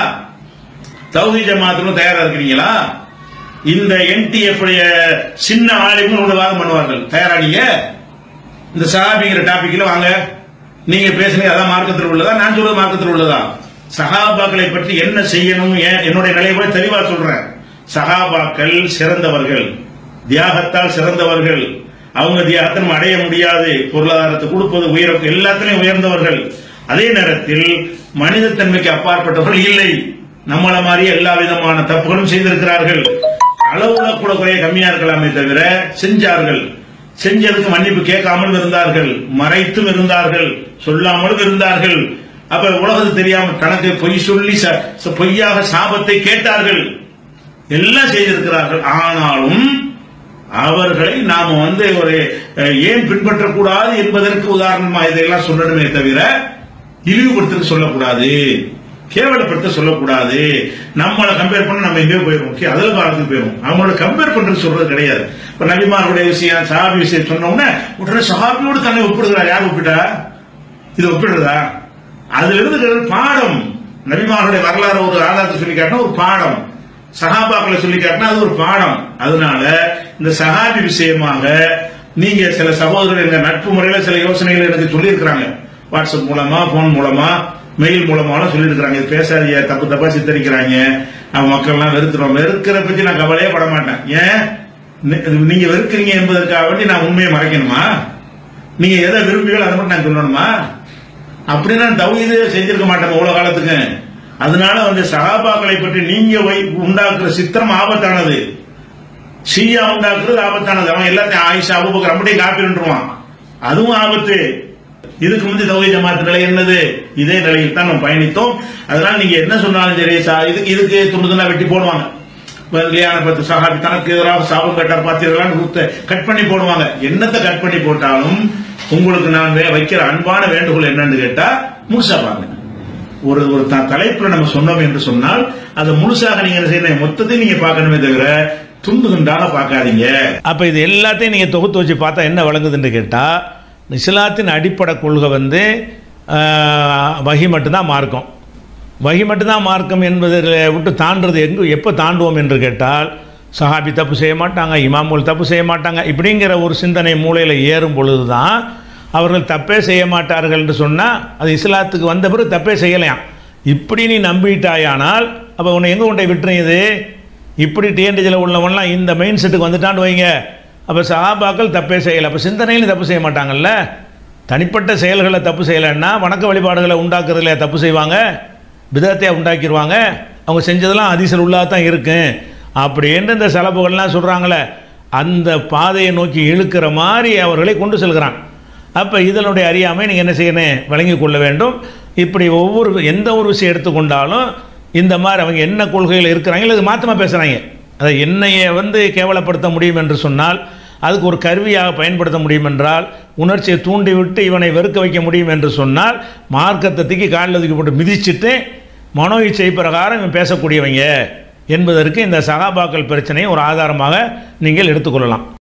Speaker 1: தௌஹீத் ஜமாத்தும் தயாரா இருக்கிறீங்களா? இந்த NTF சின்ன ஆளுங்களும் விவாதம் பண்ணுவார்கள். தயாரானீங்க? இந்த சஹாபிங்கிற டாபிக்ல வாங்க, நீங்க பேசுனீங்க அதான் மார்க்கத்தில் உள்ளதா, நான் சொல்றது மார்க்கத்தில் உள்ளதா? சஹாபாக்களை பற்றி என்ன செய்யணும் என்னுடைய நிலையை தெளிவா சொல்றேன். சஹாபாக்கள் சிறந்தவர்கள், தியாகத்தால் சிறந்தவர்கள். அவங்க தியாகத்தை நம்ம அடைய முடியாது. பொருளாதாரத்தை கொடுப்பது உயரம் எல்லாத்திலையும் உயர்ந்தவர்கள். அதே நேரத்தில் மனிதத்தன்மைக்கு அப்பாற்பட்டவர்கள் இல்லை. நம்மள மாதிரி எல்லா விதமான தப்புகளும் செய்திருக்கிறார்கள். அளவுல கூட குறைய கம்மியா இருக்கலாமே தவிர செஞ்சார்கள். செஞ்சதுக்கு மன்னிப்பு கேட்காமல் இருந்தார்கள், மறைத்தும் இருந்தார்கள், சொல்லாமலும் இருந்தார்கள். அப்ப உலகத்துக்கு தெரியாம தனக்கு பொய் சொல்லி பொய்யாக சாபத்தை கேட்டார்கள். எல்லாம் செய்திருக்கிறார்கள். ஆனாலும் அவர்களை நாம ஒரு ஏன் பின்பற்றக்கூடாது என்பதற்கு உதாரணமா இதையெல்லாம் சொல்லணுமே தவிர இழிவுபடுத்த சொல்லக்கூடாது, கேவலப்படுத்த சொல்லக்கூடாது. நம்மளை கம்பேர் பண்ண நம்ம எங்கேயோ போயிருவோம், அதில் காலத்துக்கு போயிடும். அவங்களோட கம்பேர் பண்றது சொல்றது கிடையாது. இப்ப நபிமாருடைய விஷயம் சஹாபி விஷயம் சொன்ன உடனே சஹாபியோடு தன்னை ஒப்பிடுகிறார். யார் ஒப்பிட்டா? இது ஒப்பிடுறதா? அதுல இருந்து பாடம். நபிமாருடைய வரலாறு ஒரு ஆதாரத்தை சொல்லி காட்டினா ஒரு பாடம், சஹாபாக்களை சொல்லி காட்டினா அது ஒரு பாடம். அதனால இந்த சஹாபி விஷயமாக நீங்க சில சகோதரர்கள் எங்க நட்பு முறையில சில யோசனைகள் எனக்கு சொல்லி இருக்கிறாங்க. வாட்ஸ்அப் மூலமா, போன் மூலமா, மெயில் மூலமா சொல்லி இருக்கிறாங்க. இது பேசாதீங்க, தப்பு தப்பா சித்தரிக்கிறாங்க, அவன் மக்கள் எல்லாம் வெறுத்துறோம். வெறுக்கிற பத்தி நான் கவலையே பட மாட்டேன். ஏன் நீங்க வெறுக்கிறீங்க என்பதற்காக வேண்டி நான் உண்மையை மறைக்கணுமா? நீங்க எதை விரும்புவீங்களோ அதை மட்டும் நான் சொல்லணுமா? அப்படின்னா தௌஹீது செஞ்சிருக்க மாட்டேன் இவ்வளவு காலத்துக்கு. அதனால சஹாபாக்களை பற்றி நீங்க உண்டாக்குற சித்திரம் ஆபத்தானது. ஷியா உண்டாக்குறது ஆபத்தானது. அவன் எல்லாத்தையும் ஆயிஷா, அபூபக்கர் அப்படியே காப்பிடுவான், அதுவும் ஆபத்து. இதுக்கு முந்தைய தௌஹீத் ஜமாத் நிலை என்னது? இதே நிலையில் தான் நம்ம பயணித்தோம். அதனால நீங்க என்ன சொன்னாலும் சரி, இதுக்கு துண்டுதுனா வெட்டி போடுவாங்க. சஹாபி தனக்கு எதிராக சாபம் கேட்டார் பார்த்தீர்களான்னு கட் பண்ணி போடுவாங்க. என்னத்தை கட் பண்ணி போட்டாலும் உங்களுக்கு நான் வைக்கிற அன்பான வேண்டுகோள் என்னன்னு கேட்டா முழுசா பாருங்க. ஒரு தலைப்புல நம்ம சொன்னோம் என்று சொன்னால் அதை முழுசாக நீங்க என்ன செய்யணும், மொத்தத்தையும் நீங்க பார்க்கணுமே தவிர துண்டு துண்டாக பார்க்காதீங்க. அப்ப இது எல்லாத்தையும் நீங்க தொகுத்து வச்சு பார்த்தா என்ன வழங்குதுன்னு கேட்டா, இஸ்லாத்தின் அடிப்படை கொள்கை வஹி மட்டும்தான் மார்க்கம். வஹி மட்டும்தான் மார்க்கம் என்பதில் விட்டு தாண்டது எப்போ தாண்டுவோம் என்று கேட்டால், சஹாபி தப்பு செய்ய மாட்டாங்க, இமாமுல் தப்பு செய்ய மாட்டாங்க இப்படிங்கிற ஒரு சிந்தனை மூளையில் ஏறும் பொழுது தான் அவர்கள் தப்பே செய்ய மாட்டார்கள் என்று சொன்னால் அது இஸ்லாத்துக்கு வந்த பிறகு தப்பே செய்யலையாம். இப்படி நீ நம்பிட்டாயானால் அப்போ உன்னை எங்கே கொண்டே விட்டுறது? இப்படி டிஎன்டிஜில் உள்ளவன்லாம் இந்த மைண்ட் செட்டுக்கு வந்துட்டான்னு வைங்க, அப்போ சஹாபாக்கள் தப்பே செய்யலை. அப்போ சிந்தனையிலும் தப்பு செய்ய மாட்டாங்கல்ல. தனிப்பட்ட செயல்களை தப்பு செய்யலைன்னா வணக்க வழிபாடுகளை உண்டாக்குறதுல தப்பு செய்வாங்க, பிதத்தையாக உண்டாக்கிடுவாங்க. அவங்க செஞ்சதெல்லாம் ஹதீஸில் உள்ளாக தான் இருக்கு அப்படின்னு இந்த சலப்புகள்லாம் சொல்கிறாங்களே, அந்த பாதையை நோக்கி இழுக்கிற மாதிரி அவர்களை கொண்டு செல்கிறான். அப்போ இதனுடைய அறியாமை நீங்கள் என்ன செய்யணும், விளங்கி கொள்ள வேண்டும். இப்படி எந்த ஒரு விஷயம் எடுத்துக்கொண்டாலும் இந்த மாதிரி அவங்க என்ன கொள்கையில் இருக்கிறாங்களோ இது மாற்றமாக பேசுகிறாங்க. அதை என்னையை கேவலப்படுத்த முடியும் என்று சொன்னால், அதுக்கு ஒரு கருவியாக பயன்படுத்த முடியும் என்றால், உணர்ச்சியை தூண்டிவிட்டு இவனை வெறுக்க வைக்க முடியும் என்று சொன்னால், மார்க்கத்தை தூக்கி காலில் தூக்கி போட்டு மிதிச்சுட்டு மனோ இச்சை பிரகாரம் இவன் பேசக்கூடியவங்க என்பதற்கு இந்த சஹாபாக்கள் பிரச்சனையை ஒரு ஆதாரமாக நீங்கள் எடுத்துக்கொள்ளலாம்.